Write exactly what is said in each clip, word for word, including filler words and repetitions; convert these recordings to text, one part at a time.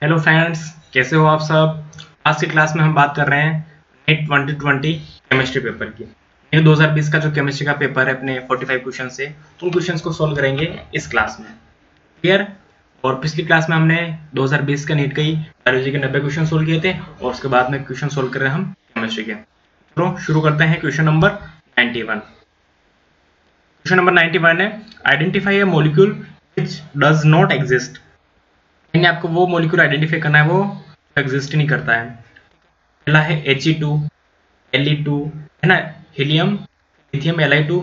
Hello friends, कैसे हो आप सब। आज की क्लास में हम बात कर रहे हैं NEET twenty twenty chemistry paper की। नीट दो हज़ार बीस का जो केमिस्ट्री का पेपर है अपने पैंतालीस क्वेश्चन से, तो उन क्वेश्चंस को सॉल्व करेंगे इस क्लास में। क्लियर। और पिछली क्लास में हमने दो हज़ार बीस का नीट के ही बायोलॉजी के नब्बे क्वेश्चन सोल्व किए थे और उसके बाद में क्वेश्चन सोल्व कर रहे हैं हम केमिस्ट्री के। तो शुरू करते हैं question number ninety one. Question number ninety one है, identify a molecule which does not exist. यानी आपको वो मॉलिक्यूल आइडेंटिफाई करना है वो एग्जिस्ट नहीं करता है। पहला है H E two, L E two, है ना, helium, lithium, L I two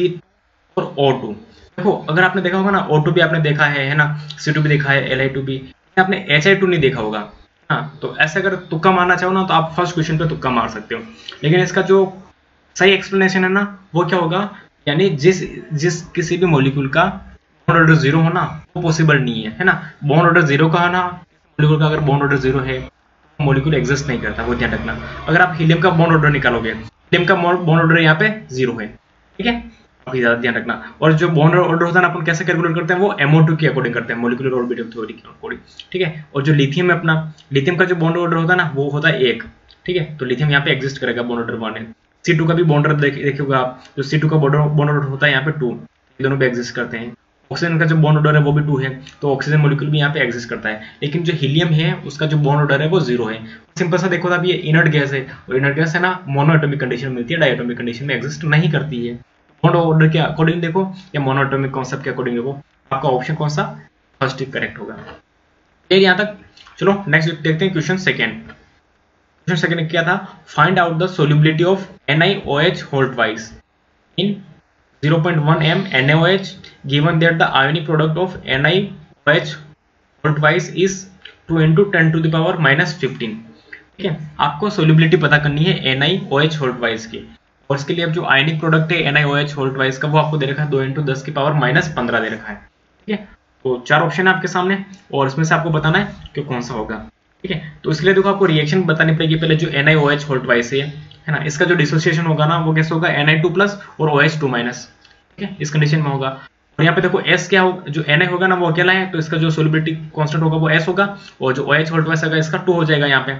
और ओ टू। देखो अगर आपने देखा होगा ना, ओ टू भी आपने देखा है है ना, सी टू भी देखा है, एल आई टू भी, आपने एच आई टू नहीं देखा होगा। हाँ, तो ऐसे अगर तुक्का मारना चाहो ना तो आप फर्स्ट क्वेश्चन पे तुक्का मार सकते हो, लेकिन इसका जो सही एक्सप्लेनेशन है ना वो क्या होगा, यानी जिस जिस किसी भी मॉलिक्यूल का बॉन्ड ऑर्डर जीरो होना वो पॉसिबल नहीं है, है ना। बॉन्ड ऑर्डर जीरो का होना, मॉलिक्यूल का अगर बॉन्ड ऑर्डर जीरो है तो मॉलिक्यूल एग्जिस्ट नहीं करता, वो ध्यान रखना। अगर आप हीलियम का बॉन्ड ऑर्डर निकालोगे, हीलियम का बॉन्ड ऑर्डर यहाँ पे जीरो है, ठीक है, काफी ज्यादा ध्यान रखना। और जो बॉन्ड ऑर्डर होता है ना, अपन कैसे कैलकुलेट करते हैं, वो एम ओ टू के अकॉर्डिंग करते हैं, मॉलिक्यूलर ऑर्बिटल थ्योरी के अकॉर्डिंग, ठीक है। और जो लिथियम है अपना, लिथियम का जो बॉन्ड ऑर्डर होता है ना वो होता है एक, ठीक है। तो लिथियम यहाँ पे एग्जिस्ट करेगा, बॉन्ड ऑर्डर वन है। सी टू का भी बॉन्ड ऑर्डर देखिएगा आप, जो सी टू का बॉन्ड ऑर्डर होता है यहाँ पे टू, दोनों पे एग्जिस्ट करते हैं। ऑक्सीजन का जो बॉन्ड ऑर्डर है वो भी टू है, तो ऑक्सीजन मॉलिक्यूल भी यहाँ पे एग्जिस्ट करता है। लेकिन जो हीलियम है उसका जो बॉन्ड ऑर्डर है वो जीरो है। सिंपल सा देखो, अभी ये इनर्ट गैस है, और इनर्ट गैस है ना, मोनोएटॉमिक कंडीशन मिलती है, डायटोमिक कंडीशन में एग्जिस्ट नहीं करती है। बॉन्ड ऑर्डर के अकॉर्डिंग देखो या मोनोएटॉमिक कॉन्सेप्ट के अकॉर्डिंग देखो, आपका ऑप्शन कौन सा फर्स्ट करेक्ट होगा। फिर यहाँ तक चलो नेक्स्ट देखते हैं क्वेश्चन सेकेंड। क्वेश्चन सेकेंड क्या था, find out the solubility of N I O H whole twice in zero point one m N A O H given that the ionic product of N I O H whole twice is two into ten to the power minus fifteen। ठीक है, आपको solubility पता करनी है N I O H whole twice की, और इसके लिए अब जो आयनिक प्रोडक्ट है N I O H whole twice का वो आपको दे रखा है दो इंटू दस की पावर माइनस पंद्रह दे रखा है। ठीक है, तो चार ऑप्शन है आपके सामने और इसमें से आपको बताना है कि कौन सा होगा। ठीक है, तो इसके लिए देखो आपको रिएक्शन बतानी पड़ेगी। पहले जो N I O H whole twice है है ना, इसका जो डिसोसिएशन होगा ना वो कैसे होगा, एन आई टू प्लस और ओ एच टू माइनस, ठीक है, इस कंडीशन में होगा। और यहाँ पे देखो S क्या होगा, जो Na होगा ना वो अकेला है, तो इसका जो सोल्युबिलिटी कांस्टेंट होगा वो S होगा, और जो OH होल्ड वाइस होगा इसका टू हो जाएगा यहाँ पे।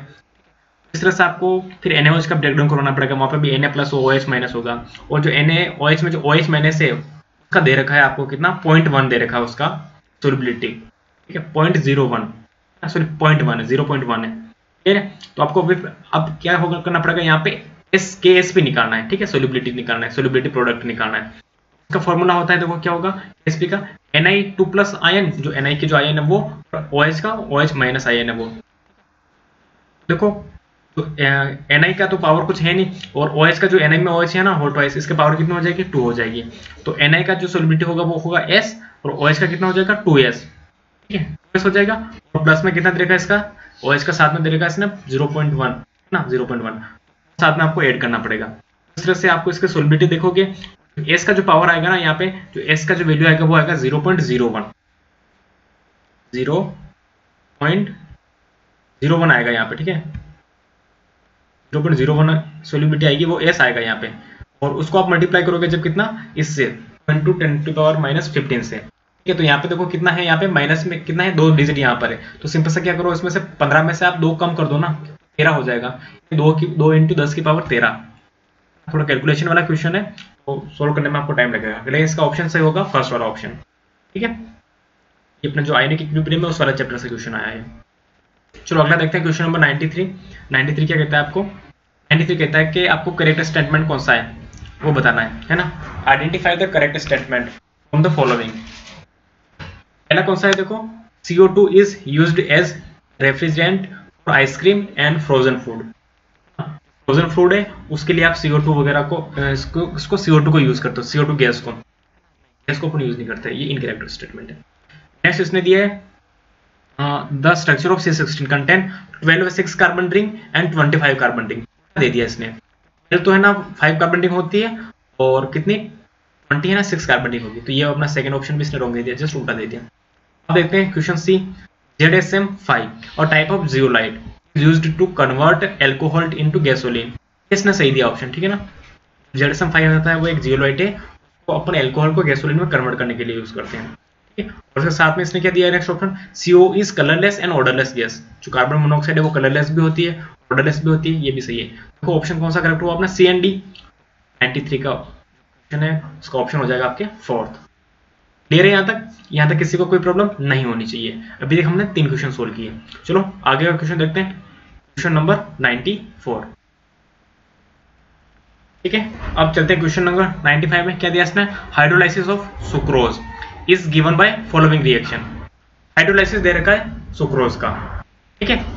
इस तरह से आपको फिर NaOH का ब्रेकडाउन करना पड़ेगा, वहां पे भी Na प्लस OH माइनस होगा, और जो NaOH में जो OH माइनस है उसका दे रखा है आपको कितना, पॉइंट वन दे रखा है उसका सोल्युबिलिटी, ठीक है, point zero one, sorry point one है, जीरो पॉइंट वन है। ठीक है, तो आपको अब क्या होगा करना पड़ेगा, यहाँ पे एस के एस भी निकालना है, ठीक है, सोल्युबिलिटी निकालना है, सोल्युबिलिटी प्रोडक्ट निकालना है। इसका फॉर्मूला होता है, देखो क्या होगा, एसपी का N I two plus ion, जो एन आई की जो आयन है वो, OH का OH माइनस आयन है वो। देखो तो एन आई का तो पावर कुछ है नहीं, और OH का जो एन आई में OH है ना होल ट्वाइस, इसके पावर कितनी हो जाएगी, टू हो जाएगी। तो एन आई का जो सोल्युबिलिटी होगा वो होगा S, और OH का कितना हो जाएगा, टू एस, ठीक है, टू एस हो जाएगा। और प्लस में कितना दे रखा है इसका, OH का साथ में दे रखा है इसने जीरो पॉइंट वन ना, जीरो पॉइंट वन साथ में आपको ऐड करना पड़ेगा। इस तरह से आपको इसके सोल्युबिलिटी देखोगे, S का जो पावर आएगा ना यहाँ पे, जो S का जो वैल्यू आएगा वो आएगा zero point zero one, zero point zero one आएगा यहाँ पे, ठीक है, zero point zero one solubility आएगी, वो S आएगा यहाँ पे, और उसको आप मल्टीप्लाई करोगे जब कितना, इससे one two ten to power minus fifteen से, ठीक है। तो यहाँ पे देखो कितना है, यहाँ पे माइनस में कितना है, दो डिजिट यहाँ पर है, तो सिंपल से क्या करो, इसमें से पंद्रह में से आप दो कम कर दो ना, तेरह हो जाएगा, दो की दो इंटू दस की पावर तेरह। थोड़ा कैलकुलेशन वाला क्वेश्चन है तो सोल्व करने में आपको टाइम लगेगा, लेकिन इसका ऑप्शन सही होगा फर्स्ट वाला ऑप्शन, ठीक है। ये अपना जो आयनिक इक्विलिब्रियम है उस वाला चैप्टर से क्वेश्चन आया है। चलो अगला देखते हैं question number ninety three. Ninety three क्या कहता है आपको, नाइन्टी थ्री कहता है कि आपको करेक्ट स्टेटमेंट कौन सा है वो बताना है, है ना। Identify the correct statement from the following. पहला कौन सा है, देखो, C O two is used as refrigerant for ice cream and frozen food. Frozen food है उसके लिए आप सी ओ टू वगैरह को, इसको इसको सी ओ टू को यूज करते हो, सी ओ टू गैस को, गैस को अपन यूज नहीं करते, ये इनकरेक्ट स्टेटमेंट है। नेक्स्ट इसने दिया है the structure of C sixteen contain twelve six carbon ring and twenty five carbon ring दे दिया इसने। तो है ना फाइव कार्बन रिंग होती है और कितनी ट्वेंटी है ना, सिक्स कार्बन रिंग होगी, तो ये अपना सेकंड ऑप्शन भी इसने रॉन्ग दे दिया, जस्ट उल्टा दे दिया। अब देखते हैं question C, Z S M five और type of zeolite used to convert alcohol into gasoline। इसने सही दिया ऑप्शन, ठीक है ना। जेड एस एम फाइव होता है वो एक जियोलाइट है, तो अपन अल्कोहल को गैसोलीन में कन्वर्ट करने के लिए यूज करते हैं। ठीक है, और उसके साथ में इसने क्या दिया next option, CO is colourless and odourless gas, जो कार्बन मोनोऑक्साइड है वो कलरलेस भी होती है, ऑर्डरलेस भी होती है, ये भी सही है। देखो ऑप्शन कौन सा करेक्ट हुआ अपना, सी एंड डी, तिरानवे का ऑप्शन है, उसका ऑप्शन हो जाएगा आपके फोर्थ। क्लियर है यहाँ तक? यहाँ तक किसी को कोई प्रॉब्लम नहीं होनी चाहिए। अभी तक हमने तीन क्वेश्चन सोल्व किए। चलो आगे का क्वेश्चन देखते हैं, क्वेश्चन नंबर चौरानवे। ठीक है, अब चलते हैं क्वेश्चन नंबर पचानवे में। क्या दिया इसने, hydrolysis of sucrose is given by following reaction. Hydrolysis दे रखा है सुक्रोज का, ठीक है।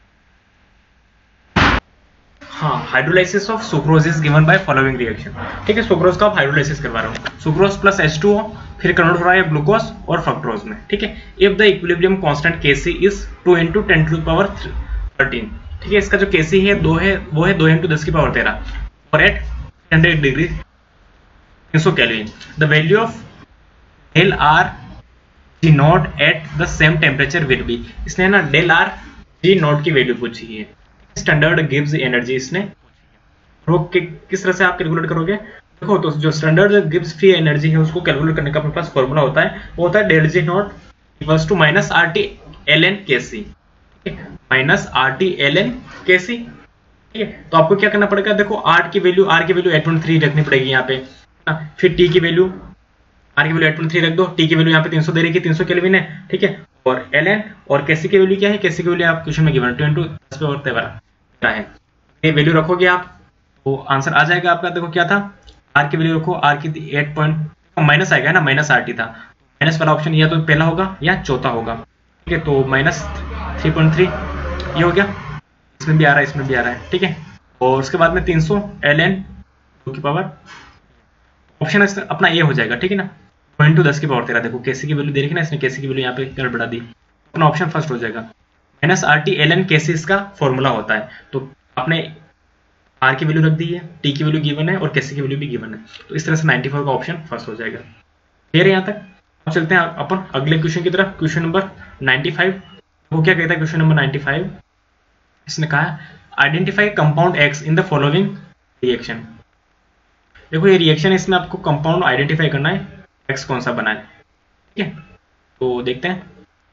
हाँ, hydrolysis of sucrose is given by following reaction. ठीक है, सुक्रोज का आप हाइड्रोलाइसिस करवा रहे हो, sucrose plus H two O फिर कन्वर्ट हो रहा है ग्लूकोज और फ्रक्टोज में। ठीक है, if the equilibrium constant KC is two into ten to power thirteen. ठीक है, इसका जो केसी है दो है, वो है दो इंटू दस की पावर तेरह और एट हंड्रेड डिग्री तीन सौ kelvin. The value of del R G naught at the same temperature will be. इसने ना डेल आर जी नॉट की वैल्यू पूछी है। स्टैंडर्ड गिव्स एनर्जी इसने, वो कि, किस तरह से आप कैलकुलेट करोगे। देखो तो जो स्टैंडर्ड गिव्स फ्री एनर्जी है उसको कैलकुलेट करने का अपने पास फॉर्मूला होता है, वो होता है del G naught equals to minus R T L N K C, minus R T L N K C. ठीक है, तो आपको क्या करना पड़ेगा, देखो आर की वैल्यू आर की वैल्यू एट पॉइंट थ्री रखनी पड़ेगी यहाँ पे, फिर टी की वैल्यू आर की वैल्यू एट पॉइंट थ्री रख दो, टी की वैल्यू यहाँ पे तीन सौ दे रही है, तीन सौ केल्विन है। ठीक है, और एल एन और केसी की वैल्यू क्या है, केसी की वैल्यू आप क्वेश्चन में गिवन टू इंटू दस पे और तेरह है। ये वैल्यू रखोगे आप तो आंसर आ जाएगा आपका। देखो क्या था, आर की वैल्यू रखो, आर की एट पॉइंट माइनस आएगा ना, माइनस आर टी था, माइनस वाला ऑप्शन या तो पहला होगा या चौथा होगा। ठीक है, तो माइनस थ्री पॉइंट थ्री ये हो गया, इसमें भी आ रहा है इसमें भी आ रहा है। ठीक है, और उसके बाद में तीन सौ एल एन की पावर ऑप्शन अपना ए हो जाएगा। ठीक है ना, पॉइंट टू दस की पावर तेरह। देखो केसी की वैल्यू दे रखी ना, इसने केसी की वैल्यू यहाँ पे गड़बड़ा दी, अपना ऑप्शन फर्स्ट हो जाएगा। Minus R T L N KC इसका फॉर्मूला होता है, तो आपने आर की वैल्यू रख दी है, टी की वैल्यू गिवन है और केसी की वैल्यू भी गिवन है, तो इस तरह से चौरानवे का ऑप्शन फर्स्ट हो जाएगा। क्लियर है यहाँ तक? अब चलते हैं अपन अगले क्वेश्चन की तरफ, क्वेश्चन नंबर पचानवे। वो क्या कहता है क्वेश्चन नंबर पचानवे, इसने कहा identify compound X in the following reaction. देखो ये रिएक्शन, इसमें आपको कंपाउंड आइडेंटिफाई करना है, एक्स कौन सा बना है। ठीक है, तो देखते हैं।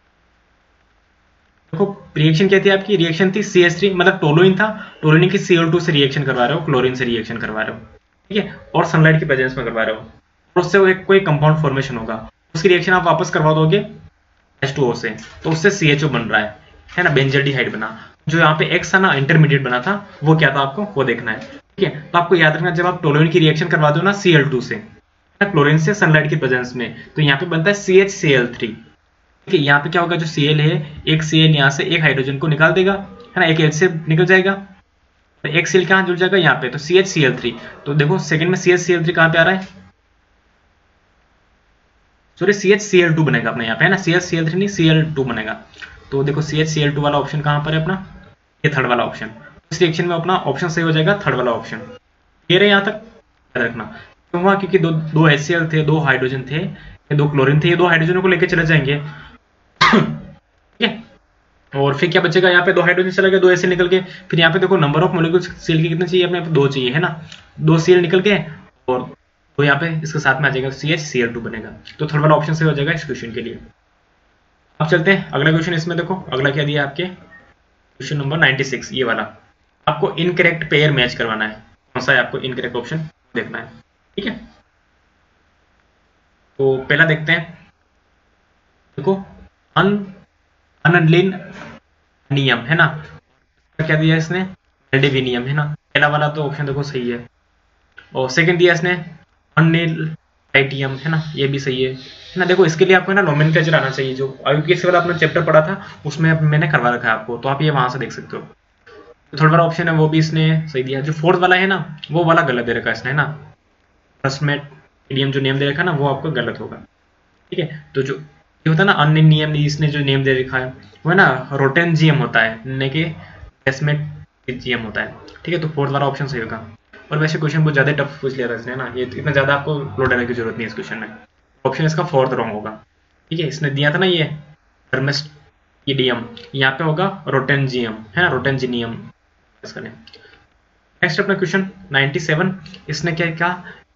देखो रिएक्शन क्या थी आपकी, रिएक्शन थी सी एच थ्री, मतलब टोलुइन था, टोलुइन की सी ओ टू से रिएक्शन करवा रहे हो, क्लोरीन से रिएक्शन करवा रहे हो। ठीक है, और सनलाइट की प्रेजेंस में करवा रहे हो, और उससे वो एक कोई कंपाउंड फॉर्मेशन होगा, उसकी रिएक्शन आप वापस करवा दोगे एच टू ओ से, तो उससे सी एच ओ बन रहा है है ना, बेंजल्डिहाइड बना। जो यहाँ पे एक्स था ना, इंटरमीडिएट बना था, वो क्या था आपको वो देखना है। ठीक है, तो आपको याद रखना, जब आप टोलुइन की रिएक्शन करवा दो ना सी एल टू से, क्लोरीन से सनलाइट की प्रेजेंस में, तो यहाँ पे बनता है C H C L three. ठीक है, यहाँ पे क्या होगा, जो Cl है, एक Cl यहाँ से एक हाइड्रोजन को निकाल देगा, है ना, एक H से निकल जाएगा, तो एक Cl कहाँ जुड़ जाएगा यहाँ पे, तो C H C L three. तो देखो सेकंड में C H C L three कहाँ पे आ रहा है, sorry C H C L two बनेगा अपना यहाँ पे, है ना, C H C L three नहीं सी एल टू बनेगा। तो देखो C H C L two वाला ऑप्शन कहाँ पर है अपना, ये थर्ड वाला ऑप्शन। इस रिएक्शन में अपना ऑप्शन सही हो जाएगा थर्ड वाला ऑप्शन। क्लियर है यहाँ तक? रखना तो हुआ, क्योंकि दो दो एच सी एल थे, दो हाइड्रोजन थे, दो क्लोरीन थे, ये दो हाइड्रोजनों को लेकर चले जाएंगे। ठीक है, और फिर क्या बचेगा, यहाँ पे दो हाइड्रोजन चला गया, दो एसिड निकल के, फिर यहाँ पे देखो नंबर ऑफ मॉलिक्यूल्स सीएल की कितने चाहिए अपने, दो चाहिए, है ना, दो सीएल निकल के और दो यहाँ पे इसके साथ में आ जाएगा, C H C L two बनेगा। तो थर्ड वाला ऑप्शन सही हो जाएगा इस क्वेश्चन के लिए। अब चलते हैं अगला क्वेश्चन। इसमें देखो अगला क्या दिया आपके, क्वेश्चन नंबर छियानवे, ये वाला आपको इनकरेक्ट पेयर मैच करवाना है, कौन सा है आपको इनकरेक्ट ऑप्शन देखना है। ठीक है, तो पहला देखते हैं, देखो अन अनलिन नियम है ना, क्या दिया इसने, एल्डिविनियम है ना, पहला वाला तो ऑप्शन देखो सही है, और सेकंड दिया इसने अनिल टाइटियम है ना, ये भी सही है है ना। देखो इसके लिए आपको ना नोमेनक्लेचर आना चाहिए, जो आईयूपीएससी वाला अपना चैप्टर पढ़ा था उसमें मैंने करवा रखा है आपको, तो आप ये वहां से देख सकते हो। तो थर्ड वाला ऑप्शन है वो भी इसने सही दिया, जो फोर्थ वाला है ना वो वाला गलत दे रखा है इसने, है ना, फर्स्ट में मीडियम जो नेम दे रखा है ना वो आपको गलत होगा। ठीक है, तो जो ये होता है ना अन्य नियम, इसने जो नेम दे रखा है वो है ना रोटेनजियम होता है, न कि एस्मेटिजियम होता है। ठीक है, तो फोर्थ वाला ऑप्शन सही होगा। और वैसे क्वेश्चन बहुत ज्यादा टफ पूछ लिया था इसने ना, ये इतना ज्यादा आपको लोड डालने की जरूरत नहीं है इस क्वेश्चन में, ऑप्शन इसका फोर्थ रॉन्ग होगा। ठीक है, इसने दिया था ना ये थर्मेस्टिडियम, यहाँ पे होगा रोटेनजियम है ना, रोटेनजिनियम इसका नेम। नेक्स्ट अपना क्वेश्चन सत्तानवे, इसने क्या कहा,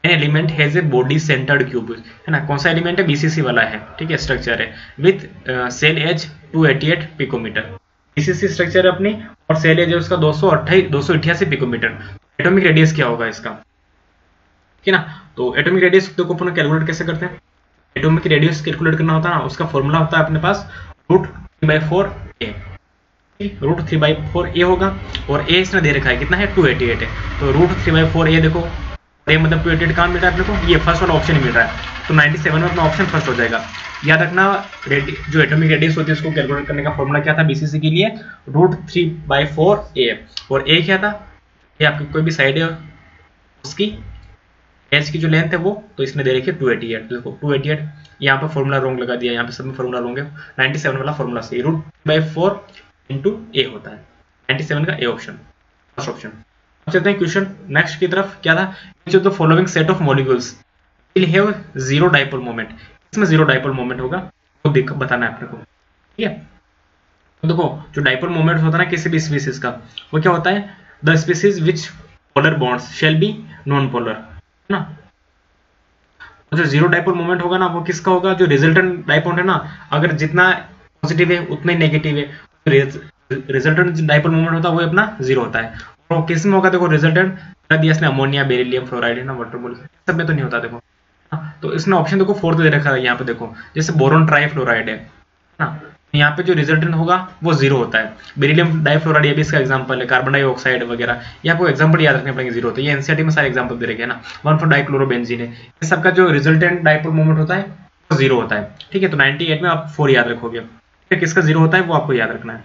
an element has a body centred cube, है ना, कौन सा एलिमेंट है, बीसीसी वाला है, ठीक है, स्ट्रक्चर है, with cell edge two eighty eight picometre, BCC structure है अपनी, और सेल एज है उसका दो सौ अट्ठाईस दो सौ अट्ठासी पिकोमीटर। एटॉमिक रेडियस क्या होगा इसका, ठीक है ना। तो एटॉमिक रेडियस को अपन कैलकुलेट कैसे करते हैं, एटॉमिक रेडियस कैलकुलेट करना होता है ना, उसका फॉर्मूला होता है अपने पास root three by four A, root three by four A होगा, और ए इसने दे रखा है कितना है, टू एटी एट है, तो root three by four A देखो, ए मतलब टू एटी एट कहाँ मिल रहा है अपने को, ये फर्स्ट वाला ऑप्शन ही मिल रहा है, तो नाइंटी सेवन में अपना ऑप्शन फर्स्ट हो जाएगा। याद रखना जो एटॉमिक रेडियस होती है उसको कैलकुलेट करने का फॉर्मूला क्या था बीसीसी के लिए, root three by four A, और ए क्या था, ये आपकी कोई भी साइड है उसकी एच की जो लेंथ है वो, तो इसमें दे रखी है टू एटी एट, देखो टू एटी एट, यहाँ पे फॉर्मूला रॉन्ग लगा दिया, यहाँ पे सब में फॉर्मूला रॉन्ग है, नाइंटी सेवन वाला फॉर्मूला सही, root by four into A होता है, नाइंटी सेवन का ए ऑप्शन फर्स्ट ऑप्शन। चलते हैं क्वेश्चन नेक्स्ट की तरफ, क्या था, जो the following set of molecules will have zero dipole moment, इसमें जीरो डाइपोल मोमेंट होगा, तो देख बताना है अपने को, ठीक है। तो देखो जो डाइपोल मोमेंट होता है ना किसी भी स्पीसीज का, वो क्या होता है, the species which polar bonds shall be non polar, है ना। जो जीरो डाइपोल मोमेंट होगा ना वो किसका होगा, जो रिजल्टेंट डाइपोल है ना, अगर जितना पॉजिटिव है उतना ही नेगेटिव है, रिजल्टेंट डाइपोल मोमेंट होता है वो अपना जीरो होता है। तो किस में होगा, देखो रिजल्टेंट दिया इसने अमोनिया, बेरिलियम, फ्लोराइड, है ना, वाटर मॉलिक्यूल, सब में तो नहीं होता देखो, तो इसने ऑप्शन देखो फोर्थ दे रखा है यहाँ पे, देखो जैसे बोरोन ट्राइफ्लोराइड है ना, यहाँ पे जो रिजल्टेंट होगा वो जीरो होता है, बेरिलियम डाइफ्लोराइड ये भी इसका एग्जांपल है, कार्बन डाइऑक्साइड वगैरह, ये आपको एग्जांपल याद रखने पड़ेंगे, जीरो होता है, ये एनसीईआरटी में सारे एग्जांपल दे रखे हैं ना, वन फॉर डाइक्लोरोबेंजीन है, ये सबका जो रिजल्टेंट डाइपोल मोमेंट होता है वो जीरो होता है, ठीक है। तो नाइंटी एट में आप फोर याद रखोगे, किसका जीरो होता है वो आपको याद रखना है।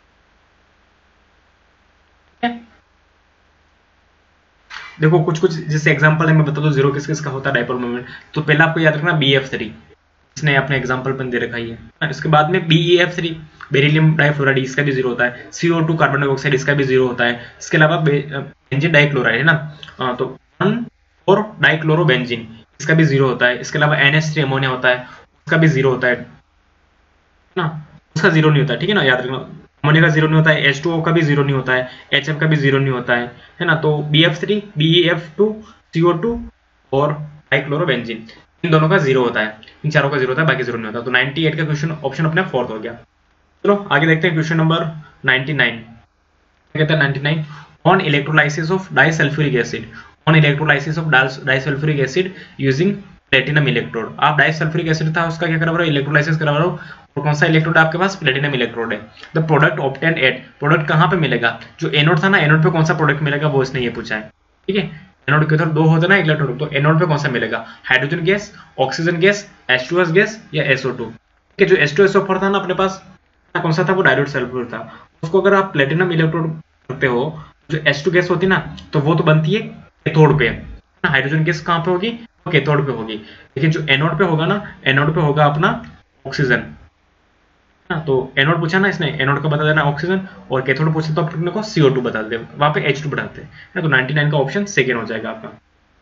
देखो कुछ कुछ जैसे एग्जांपल है मैं बता दूं जीरो किस किस का होता है डाइपोल मोमेंट, तो पहला आपको याद रखना बी एफ थ्री, इसने अपने एग्जांपल पर दे रखा ही है, इसके बाद में B E F three beryllium difluoride, इसका भी जीरो होता है, C O two carbon dioxide, इसका भी जीरो होता है, इसके अलावा बेंजीन डाइक्लोराइड है ना, तो वन और डाइक्लोरोबेंजीन इसका भी जीरो होता है, इसके अलावा एन एच थ्री अमोनिया होता है, उसका भी जीरो होता है ना, उसका जीरो नहीं होता, ठीक है ना, याद रखना अमोनिया का जीरो नहीं होता है, एच टू ओ का भी जीरो नहीं होता है, एच एफ का भी जीरो नहीं होता है, है ना। तो B F three, B E F two, C O two और डाइक्लोरोबेंजीन इन दोनों का जीरो होता है, इन चारों का जीरो होता है, बाकी जीरो नहीं होता। तो नाइंटी एट का क्वेश्चन ऑप्शन अपने फोर्थ हो गया। चलो आगे देखते हैं क्वेश्चन नंबर नाइंटी नाइन, कहता है ninety nine, on electrolysis of disulphuric acid, on electrolysis of disulphuric acid using platinum electrode, आप डाइसल्फ्यूरिक एसिड था उसका क्या करा रहे हो, इलेक्ट्रोलाइसिस करा रहे हो, और कौन सा इलेक्ट्रोड आपके पास, प्लेटिनम इलेक्ट्रोड है। The product obtain at, product कहां पे मिलेगा, जो एनोड था ना, एनोड पे कौन सा प्रोडक्ट मिलेगा वो इसने ये पूछा है, ठीक है। एनोड के उधर दो होते ना इलेक्ट्रोड, तो एनोड पे कौन सा मिलेगा, hydrogen gas, oxygen gas, H two S gas या एस ओ टू, ठीक है। जो H two S O four था ना अपने पास कौन सा था, वो डाइल्यूट सल्फ्यूर था, उसको अगर आप प्लेटिनम इलेक्ट्रोड करते हो, जो एच टू गैस होती ना तो वो तो बनती है कैथोड पे, हाइड्रोजन गैस कहां पे होगी, वो कैथोड पे होगी, लेकिन जो एनोड पे होगा ना, एनोड पे होगा अपना ऑक्सीजन, तो एनोड पूछा ना इसने, एनोड का बता देना ऑक्सीजन, और कैथोड पूछे तो अपने को सी ओ टू बता दे, वहां पे एच टू बढ़ाते हैं, तो नाइंटी नाइन का ऑप्शन सेकेंड हो जाएगा आपका,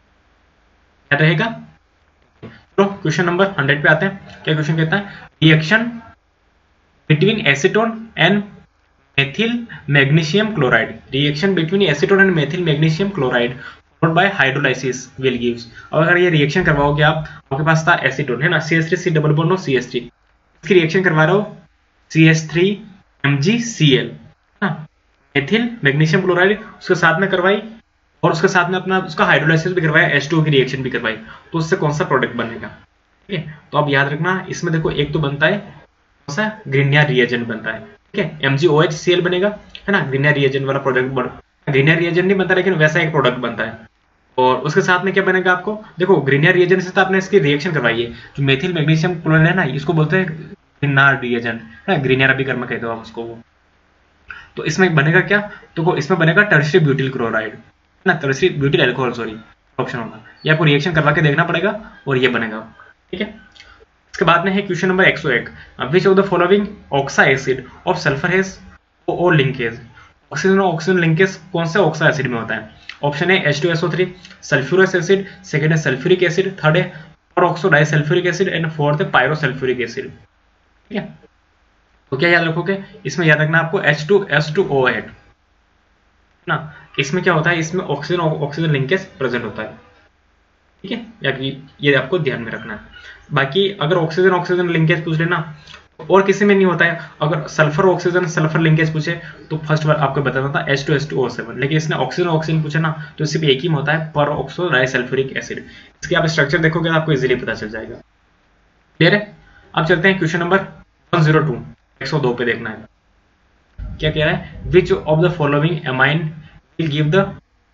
क्या रहेगा। तो क्वेश्चन नंबर हंड्रेड पे आते हैं, क्या क्वेश्चन कहता है, reaction between acetone and methyl magnesium chloride, reaction between acetone and methyl magnesium chloride followed by hydrolysis will gives. अगर ये रिएक्शन करवाओगे आप, आपके पास था एसीटोन है ना, C H three C double bond C H three, इसकी रिएक्शन करवा रहे हो C H three M G C L, methyl magnesium chloride उसके साथ में करवाई, और उसके साथ में अपना उसका हाइड्रोलाइसिस भी करवाया, एच टू की रिएक्शन भी करवाई, तो उससे कौन सा प्रोडक्ट बनेगा, ठीक है। तो आप याद रखना इसमें देखो एक तो बनता है कौन सा, ग्रीनियर रिएजेंट बनता है, ठीक है, M G O H C L बनेगा, है ना, ग्रीनियर रिएजेंट वाला प्रोडक्ट बन, ग्रीनियर रिएजेंट नहीं बनता लेकिन वैसा एक प्रोडक्ट बनता है, और उसके साथ में क्या बनेगा आपको, देखो ग्रीनियर रिएजेंट से तो आपने इसकी रिएक्शन करवाई है, जो मेथिल मैग्नीशियम क्लोराइड है ना, इसको बोलते हैं ग्रीनियर रिएजेंट, है ग्रीनियर अभी कर्म कहते हो आप उसको, वो तो इसमें बनेगा क्या, तो इसमें बनेगा टर्शियरी ब्यूटिल क्लोराइड ना, tertiary butyl alcohol sorry option होगा, ये आपको रिएक्शन करवा के देखना पड़ेगा और ये बनेगा, ठीक है। इसके बाद में है क्वेश्चन नंबर एक सौ एक, which of the following oxa acid of sulphur has O linkage, oxygen और ऑक्सीजन लिंकेज कौन से ऑक्सा एसिड में होता है, ऑप्शन है H two S O three, sulphurous acid, second है सल्फ्यूरिक एसिड, थर्ड है peroxo disulphuric acid and fourth है पायरोसल्फ्यूरिक एसिड, ठीक है। तो क्या याद रखोगे, इसमें याद रखना आपको H two S two O eight ना, इसमें क्या होता है, इसमें ऑक्सीजन ऑक्सीजन लिंकेज प्रेजेंट होता है, ठीक है, या कि ये आपको ध्यान में रखना है। बाकी अगर ऑक्सीजन ऑक्सीजन लिंकेज पूछ लेना और किसी में नहीं होता है, अगर सल्फर ऑक्सीजन सल्फर लिंकेज पूछे तो फर्स्ट बार आपको बताना था H two S two O seven, लेकिन इसने ऑक्सीजन ऑक्सीजन पूछे ना तो सिर्फ एक ही में होता है, पर ऑक्सो डाइसल्फ्यूरिक एसिड। इसके आप स्ट्रक्चर देखोगे तो आपको इजीली पता चल जाएगा। क्लियर है? अब चलते हैं question number one zero two, एक सौ दो पे देखना है क्या कह रहा है। Which of the following amine will give the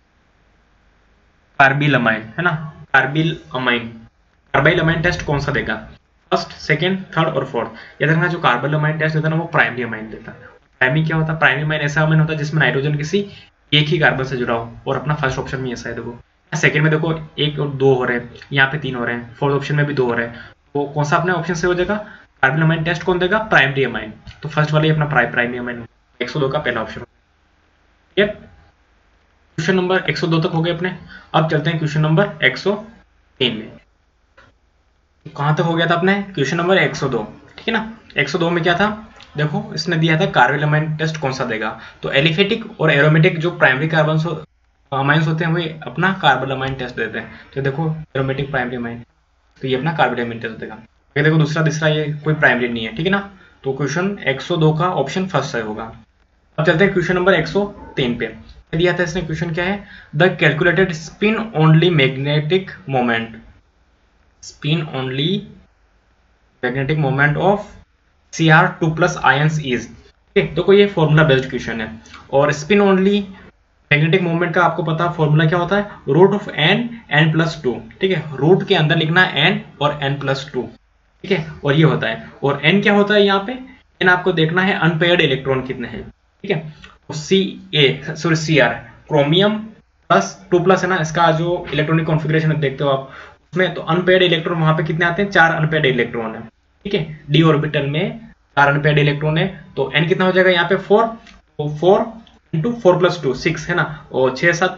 carbyl amine, है ना, carbyl amine, carbyl amine test कौन सा देगा, फर्स्ट सेकंड थर्ड और फोर्थ। याद रखना जो कार्बन अमाइन टेस्ट देता है ना वो प्राइमरी अमाइन देता है। प्राइमरी क्या होता है, प्राइमरी अमाइन ऐसा अमाइन होता है जिसमें नाइट्रोजन किसी एक ही कार्बन से जुड़ा हो, और अपना फर्स्ट ऑप्शन में ऐसा है। देखो सेकंड में देखो एक और दो हो रहे हैं, यहाँ पे तीन हो रहे हैं, फोर्थ ऑप्शन में भी दो हो रहे हैं, तो कौन सा अपने ऑप्शन से हो जाएगा, कार्बन अमाइन टेस्ट कौन देगा, प्राइमरी अमाइन। तो फर्स्ट वाला ही अपना प्राइमरी अमाइन, एक सौ दो का पहला ऑप्शन। क्वेश्चन नंबर एक सौ दो तक हो गए अपने। अब चलते हैं क्वेश्चन नंबर एक सौ तीन में। कहां तक हो गया था अपने, क्वेश्चन नंबर एक सौ दो, ठीक है ना। एक सौ दो में क्या था, देखो इसने दिया था कार्बन अमाइन टेस्ट कौन सा देगा, तो एलिफेटिक और एरोमेटिक जो प्राइमरी कार्बन अमाइंस होते हैं वो अपना कार्बन अमाइन टेस्ट देते हैं। तो देखो एरोमेटिक प्राइमरी अमाइन, तो ये अपना कार्बन अमाइन टेस्ट देगा। ये देखो दूसरा तीसरा ये कोई प्राइमरी नहीं है, ठीक है ना। तो क्वेश्चन एक सौ दो का ऑप्शन फर्स्ट सही होगा। अब चलते हैं क्वेश्चन नंबर एक सौ तीन पे। दिया था इसने क्वेश्चन क्या है, the calculated spin only magnetic moment, spin only magnetic moment of C R two plus ions is. तो कोई ये फॉर्मूला बेस्ड क्वेश्चन है, और स्पिन ओनली मैग्नेटिक मोमेंट का आपको पता फॉर्मूला क्या होता है, root of N N plus two, ठीक है। रूट के अंदर लिखना है एन और एन प्लस टू, ठीक है, और ये होता है। और एन क्या होता है यहाँ पे, एन आपको देखना है अनपेयर्ड इलेक्ट्रॉन कितने हैं, ठीक है। C A sorry C R chromium plus two plus है ना, इसका जो इलेक्ट्रॉनिक कॉन्फ़िगरेशन देखते हो आप उसमें, तो अनपेयर्ड इलेक्ट्रॉन वहां पे कितने आते हैं, चार अनपेयर्ड इलेक्ट्रॉन है, ठीक है। डी ऑर्बिटल में चार अनपेयर्ड इलेक्ट्रॉन है, तो एन कितना हो जाएगा यहाँ पे फोर, तो four into four plus two six है ना, और छह सात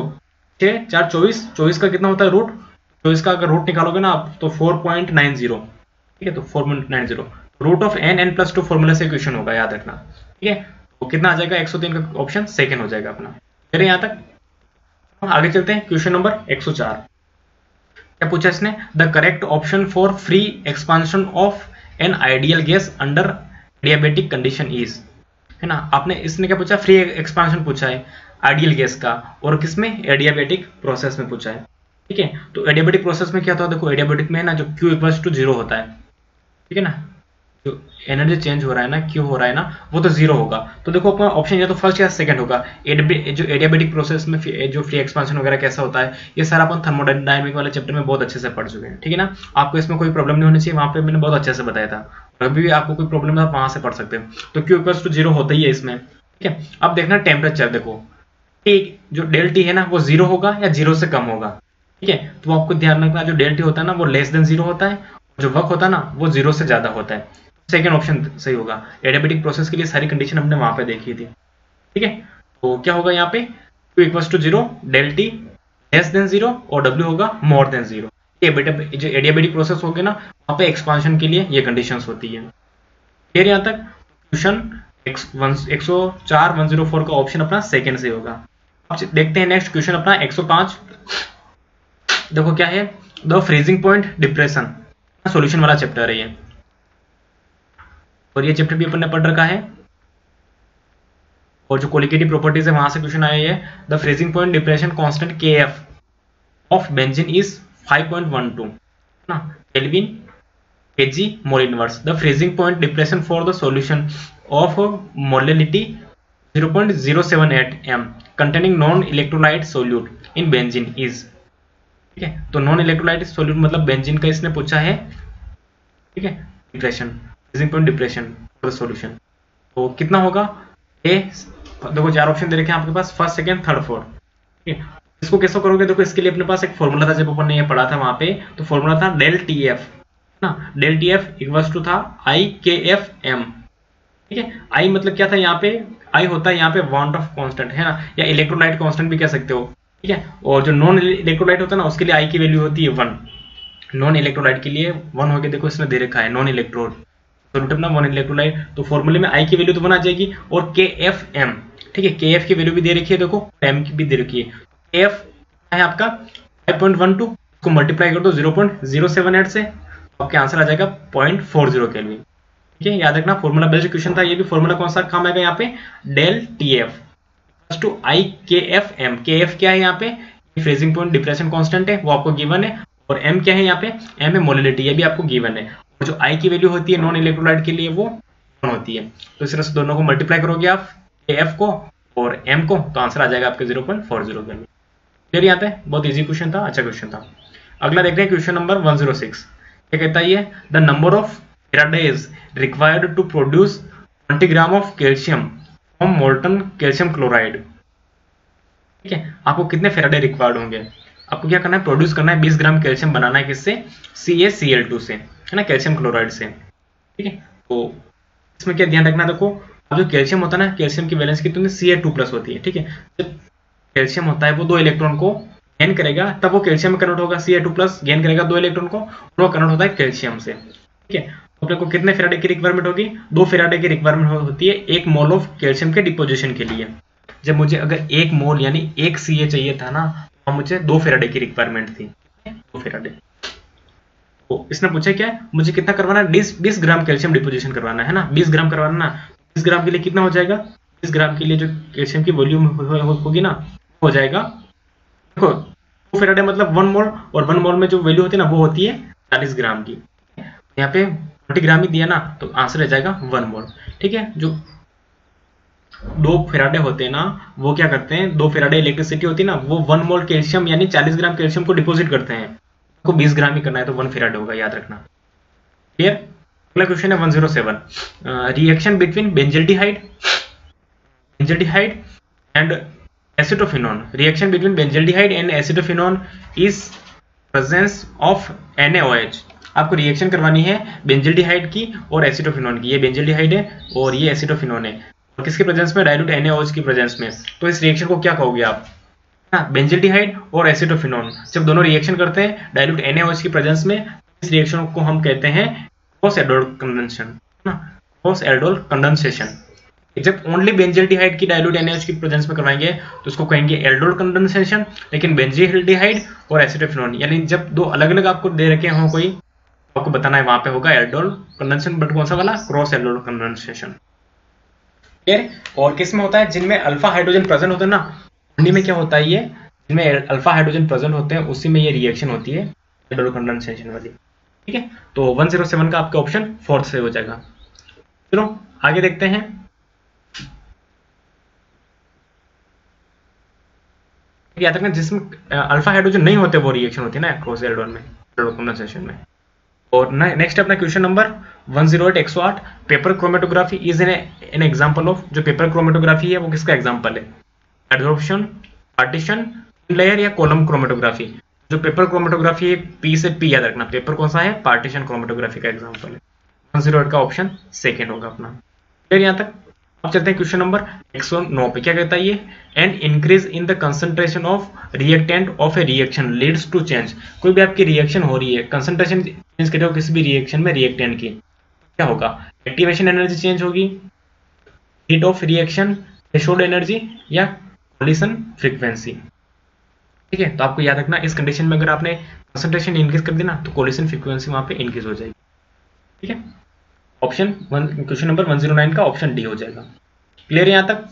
छह चार चौबीस, चौबीस का कितना होता है रूट, चौबीस का अगर रूट निकालोगे ना आप तो फोर पॉइंट नाइन जीरो, ठीक है। तो four point nine zero root of N N plus two formula से क्वेश्चन होगा, याद रखना, ठीक है। तो कितना आ जाएगा, एक सौ तीन का ऑप्शन सेकंड हो जाएगा अपना। फिर यहाँ तक आगे चलते हैं क्वेश्चन नंबर एक सौ चार। क्या पूछा इसने, the correct option for free expansion of an ideal gas under adiabatic condition is, है ना। आपने इसने क्या पूछा, फ्री एक्सपांशन पूछा है आइडियल गैस का, और किसमें, एडियाबेटिक प्रोसेस में पूछा है, ठीक है। तो एडियाबेटिक प्रोसेस में क्या होता है, देखो एडियाबेटिक में है ना जो Q इक्वल्स टू जीरो होता है, ठीक है ना, जो एनर्जी चेंज हो रहा है ना, Q हो रहा है ना, वो तो जीरो होगा। तो देखो अपना ऑप्शन या तो फर्स्ट या सेकंड होगा। जो एडियाबेटिक प्रोसेस में जो फ्री एक्सपांशन वगैरह कैसा होता है, ये सारा अपन थर्मोडायनामिक वाले चैप्टर में बहुत अच्छे से पढ़ चुके हैं, ठीक है ना। आपको इसमें कोई प्रॉब्लम नहीं होनी चाहिए, वहां पे मैंने बहुत अच्छे से बताया था। अभी भी आपको कोई प्रॉब्लम है आप वहां से पढ़ सकते हैं। तो Q इक्वल्स टू जीरो होता ही है इसमें, ठीक है। अब देखना टेम्परेचर, देखो टी जो डेल टी है ना वो जीरो होगा या जीरो से कम होगा, ठीक है। तो आपको ध्यान रखना जो डेल टी होता है ना वो लेस देन जीरो होता है, जो वर्क होता है ना वो जीरो से ज्यादा होता है। सेकेंड ऑप्शन सही होगा। एडियाबेटिक प्रोसेस के लिए सारी कंडीशन हमने वहां पे देखी थी, ठीक है। तो क्या होगा यहाँ पे, Q equals to zero, del T less than zero और W होगा मोर देन जीरो। ये जो एडियाबेटिक प्रोसेस होगी ना वहां पे एक्सपांशन के लिए ये कंडीशंस होती है। फिर यहाँ तक क्वेश्चन एक सौ चार वन जीरो फोर का ऑप्शन अपना सेकेंड से होगा। अब देखते हैं नेक्स्ट क्वेश्चन अपना एक सौ पाँच। देखो क्या है, the freezing point depression, solution वाला चैप्टर है ये, और ये चैप्टर भी अपन ने पढ़ रखा है। और जो कोलिगेटिव प्रॉपर्टीज है वहां से क्वेश्चन आया है। The freezing point depression constant K F of benzene is five point one two ना kelvin KG mole inverse. The freezing point depression for the solution of molality zero point zero seven eight M containing non electrolyte solute in benzene is, ठीक है। तो non electrolyte solute मतलब benzene का इसने पूछा है, ठीक है। Depression, freezing point depression for the solution, तो कितना होगा, ए देखो चार ऑप्शन दे रखे हैं आपके पास, फर्स्ट सेकंड थर्ड फोर्थ, ठीक है। इसको कैसे करोगे, देखो इसके लिए अपने पास एक फॉर्मूला था जब अपन ने ये पढ़ा था वहां पे, तो फॉर्मूला था डेल टी एफ ना, del T F equals to था आई के एफ एम, ठीक है। आई मतलब क्या था यहाँ पे, आई होता है यहाँ पे वांट ऑफ कांस्टेंट है ना, या इलेक्ट्रोलाइट कांस्टेंट भी कह सकते हो, ठीक है। और जो नॉन इलेक्ट्रोलाइट होता है ना उसके लिए आई की वैल्यू होती है वन, नॉन इलेक्ट्रोलाइट के लिए वन हो गया, देखो इसने दे रखा है नॉन इलेक्ट्रोड ना वन इलेक्ट्रोलाइट, तो फॉर्मूले में आई की वैल्यू तो वन आ जाएगी, और के एफ एम, ठीक है, के एफ की वैल्यू भी दे रखी है, देखो एम की भी दे रखी है। एफ है आपका फाइव पॉइंट वन टू, उसको मल्टीप्लाई कर दो zero point zero seven eight से, आपके आंसर आ जाएगा पॉइंट फोर जीरो केल्विन। ठीक है, याद रखना फॉर्मूला बेस्ड क्वेश्चन था ये भी। फॉर्मूला कौन सा काम आएगा यहाँ पे, del T F to I K F M. के एफ क्या है यहाँ पे, फ्रीजिंग पॉइंट डिप्रेशन कांस्टेंट है, वो आपको गिवन है। और एम क्या है यहाँ पे, एम है मोलिलिटी, ये भी आपको गिवन है। और जो आई की वैल्यू होती है नॉन इलेक्ट्रोलाइट के लिए वो वन होती है। तो इस तरह से दोनों को मल्टीप्लाई करोगे आप, के एफ को और एम को, तो आंसर आ जाएगा आपके zero point four zero kelvin. फिर यहाँ पे बहुत इजी क्वेश्चन था, अच्छा क्वेश्चन था। अगला देख रहे हैं question number one zero six. क्या कहता है ये, the number of faradays required to produce twenty gram of calcium from molten calcium chloride. ठीक है, आपको कितने फेराडे रिक्वायर्ड होंगे, आपको क्या करना है, प्रोड्यूस करना है बीस ग्राम कैल्शियम बनाना है, किससे, सी ए सी एल टू से, है ना, कैल्शियम क्लोराइड से। ठीक है, तो इसमें क्या ध्यान रखना है, देखो अब जो कैल्शियम होता है ना, कैल्शियम की वैलेंस कितनी होती है, सी ए टू प्लस होती है। ठीक है, जब कैल्शियम होता है वो दो इलेक्ट्रॉन को गेन करेगा, तब वो कैल्शियम में कन्वर्ट होगा, C A two plus gain करेगा दो इलेक्ट्रॉन को, और वो कन्वर्ट होता है कैल्शियम से। ठीक है, अपने को कितने फेराडे की रिक्वायरमेंट होगी, दो फेराडे की रिक्वायरमेंट होती है एक मोल ऑफ कैल्शियम के डिपोजिशन के लिए। जब मुझे अगर एक मोल यानी एक सी ए चाहिए था ना, तो मुझे दो फेराडे की रिक्वायरमेंट थी, दो फेराडे। तो इसने पूछा क्या, मुझे कितना करवाना है, बीस ग्राम कैल्शियम डिपोजिशन करवाना है ना, बीस ग्राम करवाना ना, बीस ग्राम के लिए कितना हो जाएगा, बीस ग्राम के लिए जो कैल्शियम की वॉल्यूम होगी ना, हो जाएगा, देखो दो फेराडे मतलब वन मोल, और वन मोल में जो वैल्यू होती है ना वो होती है चालीस ग्राम की। यहाँ पे ट्वेंटी ग्राम ही दिया ना, तो आंसर रह जाएगा वन मोल। ठीक है, जो दो फेराडे होते हैं ना, वो क्या करते हैं, दो फेराडे इलेक्ट्रिसिटी होती है ना, वो वन मोल कैल्शियम यानी चालीस ग्राम कैल्शियम को डिपॉजिट करते हैं। आपको बीस ग्राम ही करना है तो वन फेराडे होगा, याद रखना। क्लियर। अगला क्वेश्चन है one zero seven, reaction between benzaldehyde benzaldehyde and acetophenone. Reaction between benzaldehyde and acetophenone is presence of N A O H. आपको रिएक्शन करवानी है बेंजल्डिहाइड की और एसिटोफिनोन की। ये बेंजल्डिहाइड है और ये एसिटोफिनोन है, और किसके प्रेजेंस में, dilute N A O H की प्रेजेंस में। तो इस रिएक्शन को क्या कहोगे आप, हाँ, बेंजल्डिहाइड और एसिटोफिनोन जब दोनों रिएक्शन करते हैं dilute N A O H की प्रेजेंस में, इस रिएक्शन को हम कहते हैं cross aldol condensation, cross aldol condensation. जब ओनली बेंजल्डिहाइड की dilute N A O H की प्रेजेंस में करवाएंगे तो उसको कहेंगे एल्डोल कंडेंसेशन। लेकिन बेंजल्डिहाइड और एसिटोफिनोन यानी जब दो अलग अलग आपको दे रखे हों कोई, आपको बताना है वहां पे होगा एल्डोल कंडेंसेशन, बट कौन सा वाला, क्रॉस एल्डोल कंडेंसेशन। और किस में होता है, जिनमें अल्फा हाइड्रोजन प्रेजेंट होते हैं ना, उन्हीं में क्या होता है, ये जिनमें अल्फा हाइड्रोजन प्रेजेंट होते हैं उसी में ये रिएक्शन होती है एल्डोल कंडेंसेशन वाली। ठीक है, तो वन जीरो सेवन का आपका ऑप्शन फोर्थ से हो जाएगा। चलो आगे देखते हैं। याद रखना जिसमें अल्फा हाइड्रोजन नहीं होते वो रिएक्शन होती है ना क्रॉस एल्डोल में, एल्डोल कंडेंसेशन में। और नेक्स्ट अपना question number one zero eight एक सौ आठ, paper chromatography is an an example of. जो पेपर क्रोमेटोग्राफी है वो किसका एग्जांपल है, एडजॉर्प्शन, पार्टीशन, लेयर या कॉलम क्रोमेटोग्राफी। जो पेपर क्रोमेटोग्राफी है पी से पी याद रखना, पेपर कौन सा है, पार्टीशन क्रोमेटोग्राफी का एग्जांपल है। वन जीरो एट का ऑप्शन सेकेंड होगा अपना। फिर यहाँ तक अब चलते हैं क्वेश्चन नंबर एक सौ नौ पे। क्या कहता है ये, an increase in the concentration of reactant of a reaction leads to change. कोई भी आपकी रिएक्शन हो रही है, कंसंट्रेशन चेंज करे हो किसी भी रिएक्शन में रिएक्टेंट की, क्या होगा, एक्टिवेशन एनर्जी चेंज होगी, heat of reaction, threshold energy या कोलिशन फ्रीक्वेंसी। ठीक है, तो आपको याद रखना इस कंडीशन में अगर आपने कंसंट्रेशन इंक्रीज कर दी ना तो कोलिशन फ्रीक्वेंसी वहां पे इंक्रीज हो जाएगी। ठीक है, option one, question number one zero nine का ऑप्शन डी हो जाएगा। क्लियर है यहाँ तक।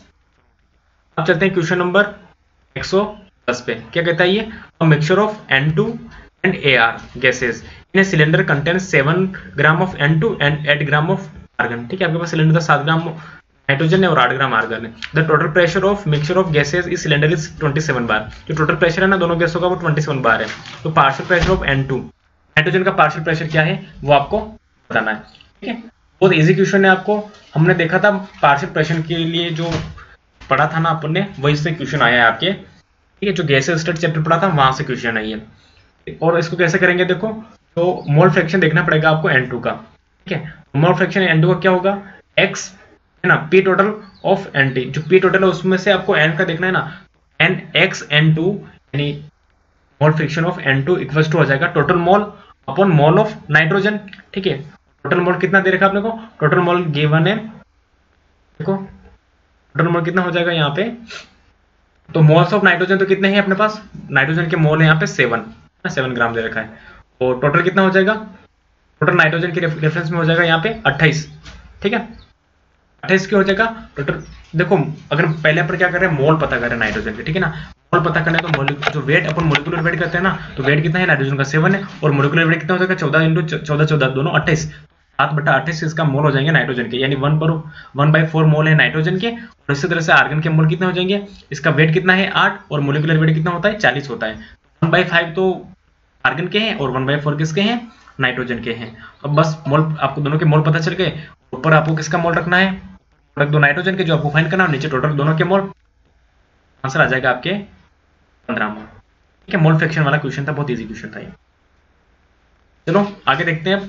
अब चलते हैं क्वेश्चन नंबर एक सौ दस पे। क्या कहता है ये, a mixture of N two and A R gases in a cylinder contains seven gram of N two and eight gram of argon. ठीक है, आपके पास सिलेंडर सात ग्राम नाइट्रोजन है और आठ ग्राम आर्गन है। The total pressure of mixture of gases इस cylinder is twenty seven bar. जो टोटल प्रेशर है ना दोनों गैसों का वो ट्वेंटी सेवन बार है। तो partial pressure of N two, nitrogen का पार्शियल प्रेशर क्या है वो आपको बताना है। ठीक है, बहुत इजी क्वेश्चन है। आपको हमने देखा था पार्शियल प्रेशर के लिए जो पढ़ा था ना अपन ने, वही से क्वेश्चन आया है आपके। ठीक है, जो गैसेस स्टडी चैप्टर पढ़ा था वहां से क्वेश्चन आई है। और इसको कैसे करेंगे, देखो तो मोल फ्रैक्शन देखना पड़ेगा आपको एन टू का। ठीक है, मोल फ्रैक्शन एन टू का क्या होगा, एक्स है ना, P total of N T. जो पी टोटल है उसमें से आपको एन का देखना है ना, एन एक्स एन टू यानी mole fraction of N two equals to हो जाएगा total mole upon mole of nitrogen. ठीक है, टोटल मोल कितना दे रखा आपने को, टोटल मोल गिवन है, देखो टोटल मोल कितना हो जाएगा यहाँ पे। तो मोल्स ऑफ नाइट्रोजन तो कितने हैं अपने पास, नाइट्रोजन के मोल है यहाँ पे सेवन सेवन ग्राम दे रखा है। और टोटल कितना हो जाएगा, टोटल नाइट्रोजन के रेफरेंस में हो जाएगा यहाँ पे अट्ठाईस, ठीक है, अट्ठाईस की हो जाएगा टोटल। देखो अगर पहले अपन क्या कर रहे हैं, मोल पता कर रहे हैं नाइट्रोजन के, ठीक है ना, मोल पता करना है तो मोल जो वेट अपन मोलिकुलर वेट करते हैं ना, तो वेट कितना है नाइट्रोजन का सेवन है, और मोलिकुलर वेट कितना हो जाएगा चौदह इंटू चौदह चौदह दोनों अट्ठाईस, सात बटा अट्ठाईस इसका मोल हो जाएंगे नाइट्रोजन के, यानी वन पर वन बाई फोर मोल है नाइट्रोजन के। और इसी तरह से आर्गन के मोल कितने हो जाएंगे, इसका वेट कितना है आठ, और मोलिकुलर वेट कितना होता है चालीस होता है। वन बाई फाइव तो आर्गन के हैं और वन बाई फोर किसके हैं, नाइट्रोजन के हैं। अब बस मोल आपको दोनों के मोल पता चल गए, ऊपर आपको किसका मोल रखना है, रख दो नाइट्रोजन के जो आपको फाइंड करना है, नीचे टोटल दोनों के मोल, आंसर आ जाएगा आपके पंद्रह मोल, ठीक है। मोल फ्रैक्शन वाला क्वेश्चन था, बहुत इजी क्वेश्चन था ये। चलो आगे देखते हैं।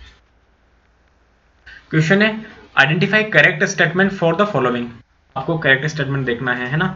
क्वेश्चन है identify correct statement for the following, आपको करेक्ट स्टेटमेंट देखना है, है ना।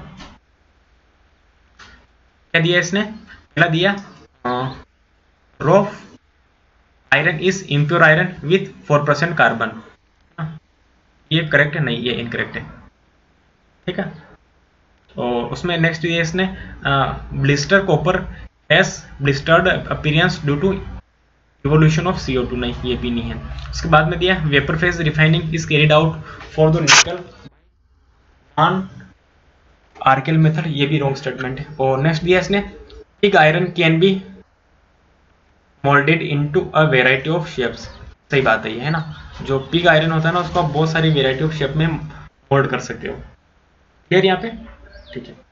क्या दिया इसने, पहला दिया raw iron is impure iron with four percent carbon, ये करेक्ट है, नहीं ये इनकरेक्ट है, ठीक है। और उसमें नेक्स्ट दिया इसने blister copper as blistered appearance due to evolution of C O two, नहीं ये भी नहीं है। उसके बाद में दिया vapour phase refining is carried out for the nickel on Arkel method, ये भी रॉन्ग स्टेटमेंट है। और नेक्स्ट दिया इसने pig iron can be moulded into a variety of shapes, सही बात है ये, है ना। जो पिग आयरन होता है ना उसको आप बहुत सारी वेराइटी ऑफ शेप में मोल्ड कर सकते हो, क्लियर यहाँ पे, ठीक है।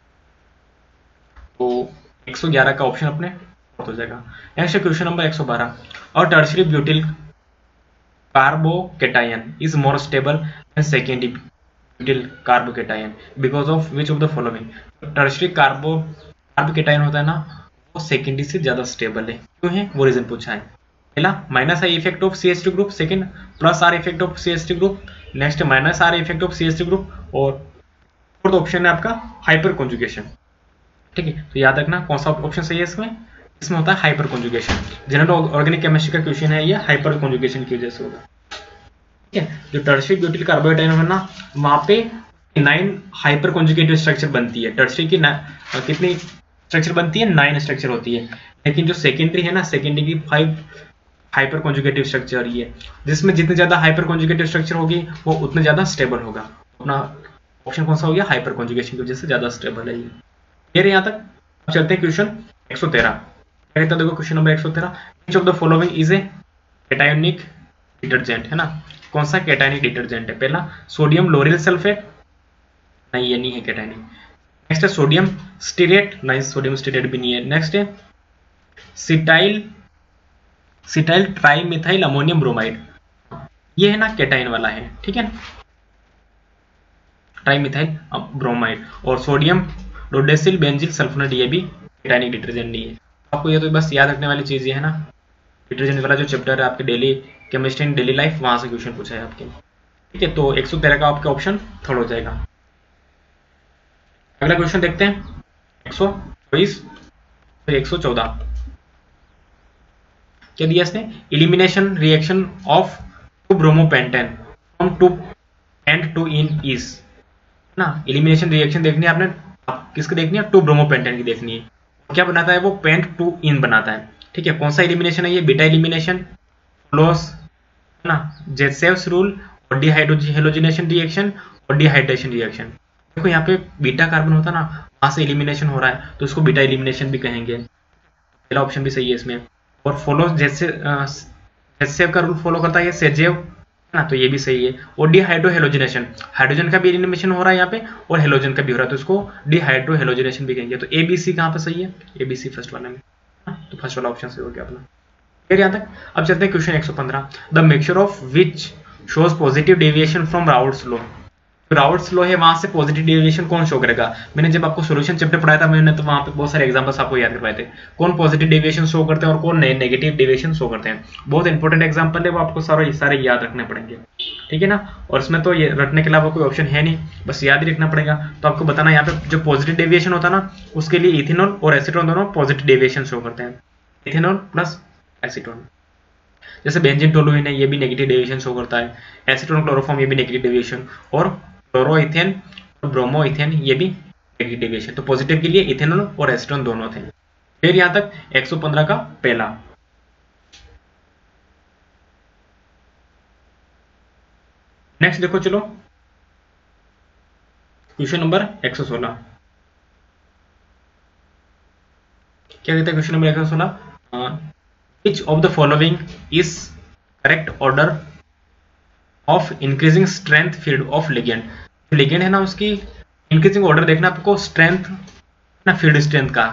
तो एक सौ ग्यारह का ऑप्शन अपने हो जाएगा। नेक्स्ट क्वेश्चन नंबर एक सौ बारह, और tertiary butyl carbocation is more stable and secondary butyl carbocation because of which of the following. Tertiary carbo carbocation होता है ना वो सेकेंडरी से ज्यादा स्टेबल है, क्यों है वो रीजन पूछा है। पहला minus I effect of C H two group, second plus R effect of C H two group, next minus R effect of C H two group, और फोर्थ ऑप्शन है आपका हाइपर कॉन्जुगेशन, ठीक है। तो याद रखना कौन सा ऑप्शन सही है इसमें, इसमें होता है hyperconjugation. General organic chemistry का क्वेश्चन है ये, हाइपर कॉन्जुगेशन की वजह से होगा, ठीक है। जो टर्शियरी ब्यूटिल कार्बोकेटायन है ना वहां पे नाइन हाइपर कॉन्जुगेटिव स्ट्रक्चर बनती है, टर्शियरी की कितनी स्ट्रक्चर बनती है, नाइन स्ट्रक्चर होती है, लेकिन जो सेकेंडरी है ना सेकेंडरी की फाइव हाइपर कॉन्जुगेटिव स्ट्रक्चर ही है, जिसमें जितने ज्यादा हाइपर कॉन्जुगेटिव स्ट्रक्चर होगी वो उतने ज्यादा स्टेबल होगा। अपना ऑप्शन कौन सा हो गया, हाइपर कॉन्जुगेशन की वजह से ज्यादा स्टेबल है ये, क्लियर है यहाँ तक। अब चलते हैं क्वेश्चन एक सौ तेरह, क्या कहता है देखो क्वेश्चन नंबर एक सौ तेरह, which of the following is a cationic detergent, है ना। कौन सा कैटायोनिक डिटर्जेंट है, पहला सोडियम लोरिल सल्फेट, नहीं ये नहीं है कैटायोनिक। नेक्स्ट है सोडियम स्टीरेट, नहीं सोडियम स्टीरेट भी नहीं है। नेक्स्ट है cetyl cetyl trimethyl ammonium bromide, ये है ना कैटायन वाला है, ठीक है ना, ट्राइमिथाइल ब्रोमाइड। और सोडियम डोडेसिल बेंजिल सल्फोनेट, ये भी कैटायनिक डिटर्जेंट नहीं है। आपको ये तो बस याद रखने वाली चीज ये है ना, डिटर्जेंट वाला जो चैप्टर है आपके daily chemistry in daily life, वहां से क्वेश्चन पूछा है आपके, ठीक है। तो एक सौ तेरह का आपका ऑप्शन थर्ड हो जाएगा। अगला क्वेश्चन देखते हैं एक सौ चौबीस फिर एक सौ चौदह, क्या दिया इसने, elimination reaction of two bromopentane from two and two in is ना। एलिमिनेशन रिएक्शन देखनी है आपने, आप किसकी देखनी है, टू ब्रोमोपेंटेन की देखनी है। क्या बनाता है वो, पेंट टू इन बनाता है, ठीक है। कौन सा एलिमिनेशन है ये, बीटा एलिमिनेशन, फ्लोस ना, जेसेव्स रूल, और डीहाइड्रोजनेशन रिएक्शन और डिहाइड्रेशन रिएक्शन। देखो यहाँ पे बीटा कार्बन होता है ना वहां से एलिमिनेशन हो रहा है तो उसको बीटा एलिमिनेशन भी कहेंगे, पहला ऑप्शन भी सही है इसमें। और फॉलो जैसे जेसेव का रूल फॉलो करता है ये सेजेव ना, तो ये भी सही है। और डिहाइड्रो हेलोजिनेशन, हाइड्रोजन का भी एलिमिनेशन हो रहा है यहाँ पे और हेलोजन का भी हो रहा है तो इसको डिहाइड्रो हेलोजिनेशन भी कहेंगे। तो ए बी सी कहाँ पे सही है, ए बी सी फर्स्ट वाले में, तो फर्स्ट वाला ऑप्शन सही हो गया अपना, फिर यहाँ तक। अब चलते हैं क्वेश्चन एक सौ पंद्रह, the mixture of which shows positive deviation from Raoult's law. Raoult's law है वहां से पॉजिटिव डेविएशन कौन शो करेगा, मैंने जब आपको सॉल्यूशन चैप्टर पढ़ाया था मैंने तो वहां पे बहुत सारे एग्जांपल्स आपको याद करवाए थे, कौन पॉजिटिव डेविएशन शो करते हैं और कौन नेगेटिव डेविएशन शो करते हैं। बहुत इंपॉर्टेंट एग्जांपल है वो, आपको सारे सारे याद रखने पड़ेंगे, ठीक है ना। और इसमें तो ये रटने के अलावा कोई ऑप्शन है नहीं, बस याद ही रखना पड़ेगा। तो आपको बताना यहाँ पे जो पॉजिटिव डेविएशन होता है ना उसके लिए इथेनॉल और एसीटोन दोनों पॉजिटिव डेविएशन शो करते हैं, इथेनॉल प्लस एसीटोन। जैसे बेंजीन टोलुइन है ये भी नेगेटिव डेविएशन शो करता है, एसीटोन क्लोरोफॉर्म ये भी नेगेटिव डेविएशन, और क्लोरोइथेन और ब्रोमोइथेन ये भी नेगेटिव डेविएशन। तो पॉजिटिव के लिए इथेनॉल और एसीटोन दोनों थे, फिर यहां तक एक सौ पंद्रह का पहला। नेक्स्ट देखो चलो क्वेश्चन नंबर एक सौ सोलह। क्या कहता है क्वेश्चन नंबर एक सौ सोलह, which of the following is correct order of increasing strength field of ligand. Ligand है ना उसकी इंक्रीजिंग ऑर्डर देखना आपको, स्ट्रेंथ ना फील्ड स्ट्रेंथ का,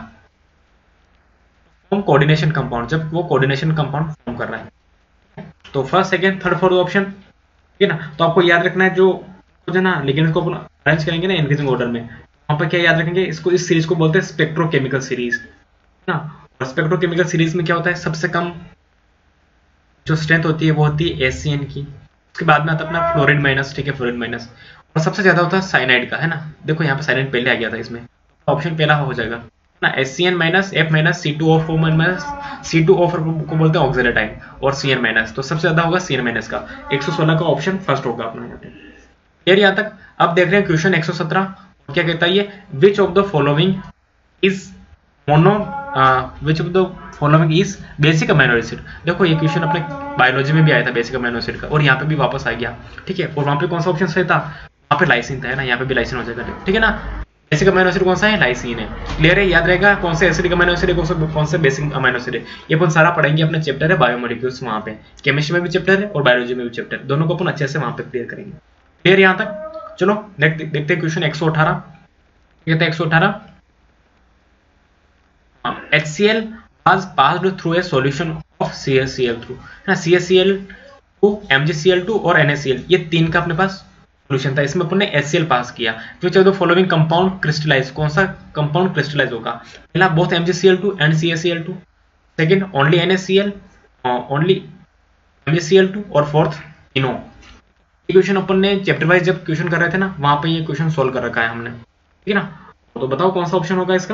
फॉर्म कोऑर्डिनेशन कंपाउंड, जब वो कोऑर्डिनेशन कंपाउंड फॉर्म कर रहा है। तो first second third fourth option, ठीक है ना। तो आपको याद रखना है जो जो ना लिगेंड को अरेंज करेंगे ना इंक्रीजिंग ऑर्डर में, वहां पर क्या याद रखेंगे, इसको इस सीरीज को बोलते हैं स्पेक्ट्रोकेमिकल सीरीज ना। और स्पेक्ट्रोकेमिकल सीरीज में क्या होता है, सबसे कम जो स्ट्रेंथ होती है वो होती है एस सी एन की, उसके बाद में आता है अपना फ्लोरीन माइनस, ठीक है, फ्लोरीन माइनस, और सबसे ज्यादा होता है साइनाइड का, है ना। देखो यहाँ पे साइनाइड पहले आ गया था इसमें, ऑप्शन पहला हो जाएगा ना, S C N minus, F minus, C two O four minus, C two O four को बोलते हैं ऑक्सीडेटाइन, और सी एन माइनस, तो सबसे ज्यादा होगा सी एन माइनस का। एक सौ सोलह का ऑप्शन फर्स्ट होगा अपना यहाँ पे, क्लियर यहाँ तक। अब देख रहे हैं क्वेश्चन एक सौ सत्रह, क्या कहता है ये, which of the following is mono which of the following is basic amino acid. देखो ये क्वेश्चन अपने बायोलॉजी में भी आया था बेसिक अमीनो एसिड का, और यहाँ पे भी वापस आ गया, ठीक है। और वहाँ पे कौन सा ऑप्शन सही था, वहाँ पे लाइसिन था, है ना, यहाँ पे भी लाइसिन हो जाएगा, ठीक है ना। बेसिक अमीनो एसिड कौन सा है, लाइसिन है, क्लियर है, याद रहेगा कौन से एसिडिक अमीनो एसिड है, कौन सा कौन से बेसिक अमीनो एसिड है, ये अपन सारा पढ़ेंगे अपने चैप्टर है बायोमोलिक्यूल्स, वहाँ पे केमिस्ट्री में भी चैप्टर है और बायोलॉजी में भी चैप्टर, दोनों को अपन अच्छे से वहाँ पे क्लियर करेंगे, क्लियर यहाँ तक। चलो देखते हैं क्वेश्चन एक सौ अठारह, कहते हैं एक सौ अठारह, H C L was passed through a solution of C S C L through, ना, C S C L two, M G C L two और एन ए सी एल, ये तीन का अपने पास सॉल्यूशन था, इसमें अपन ने एच सी एल पास किया। Which of the following compound crystallize, कौन सा कंपाउंड क्रिस्टलाइज होगा, पहला both M G C L two and C S C L two, second only N A C L, only M G C L two, और fourth इनो। ये question अपन ने chapter wise जब question कर रहे थे ना, वहां पे ये क्वेश्चन सोल्व कर रखा है हमने, ठीक है ना। तो बताओ कौन सा ऑप्शन होगा इसका,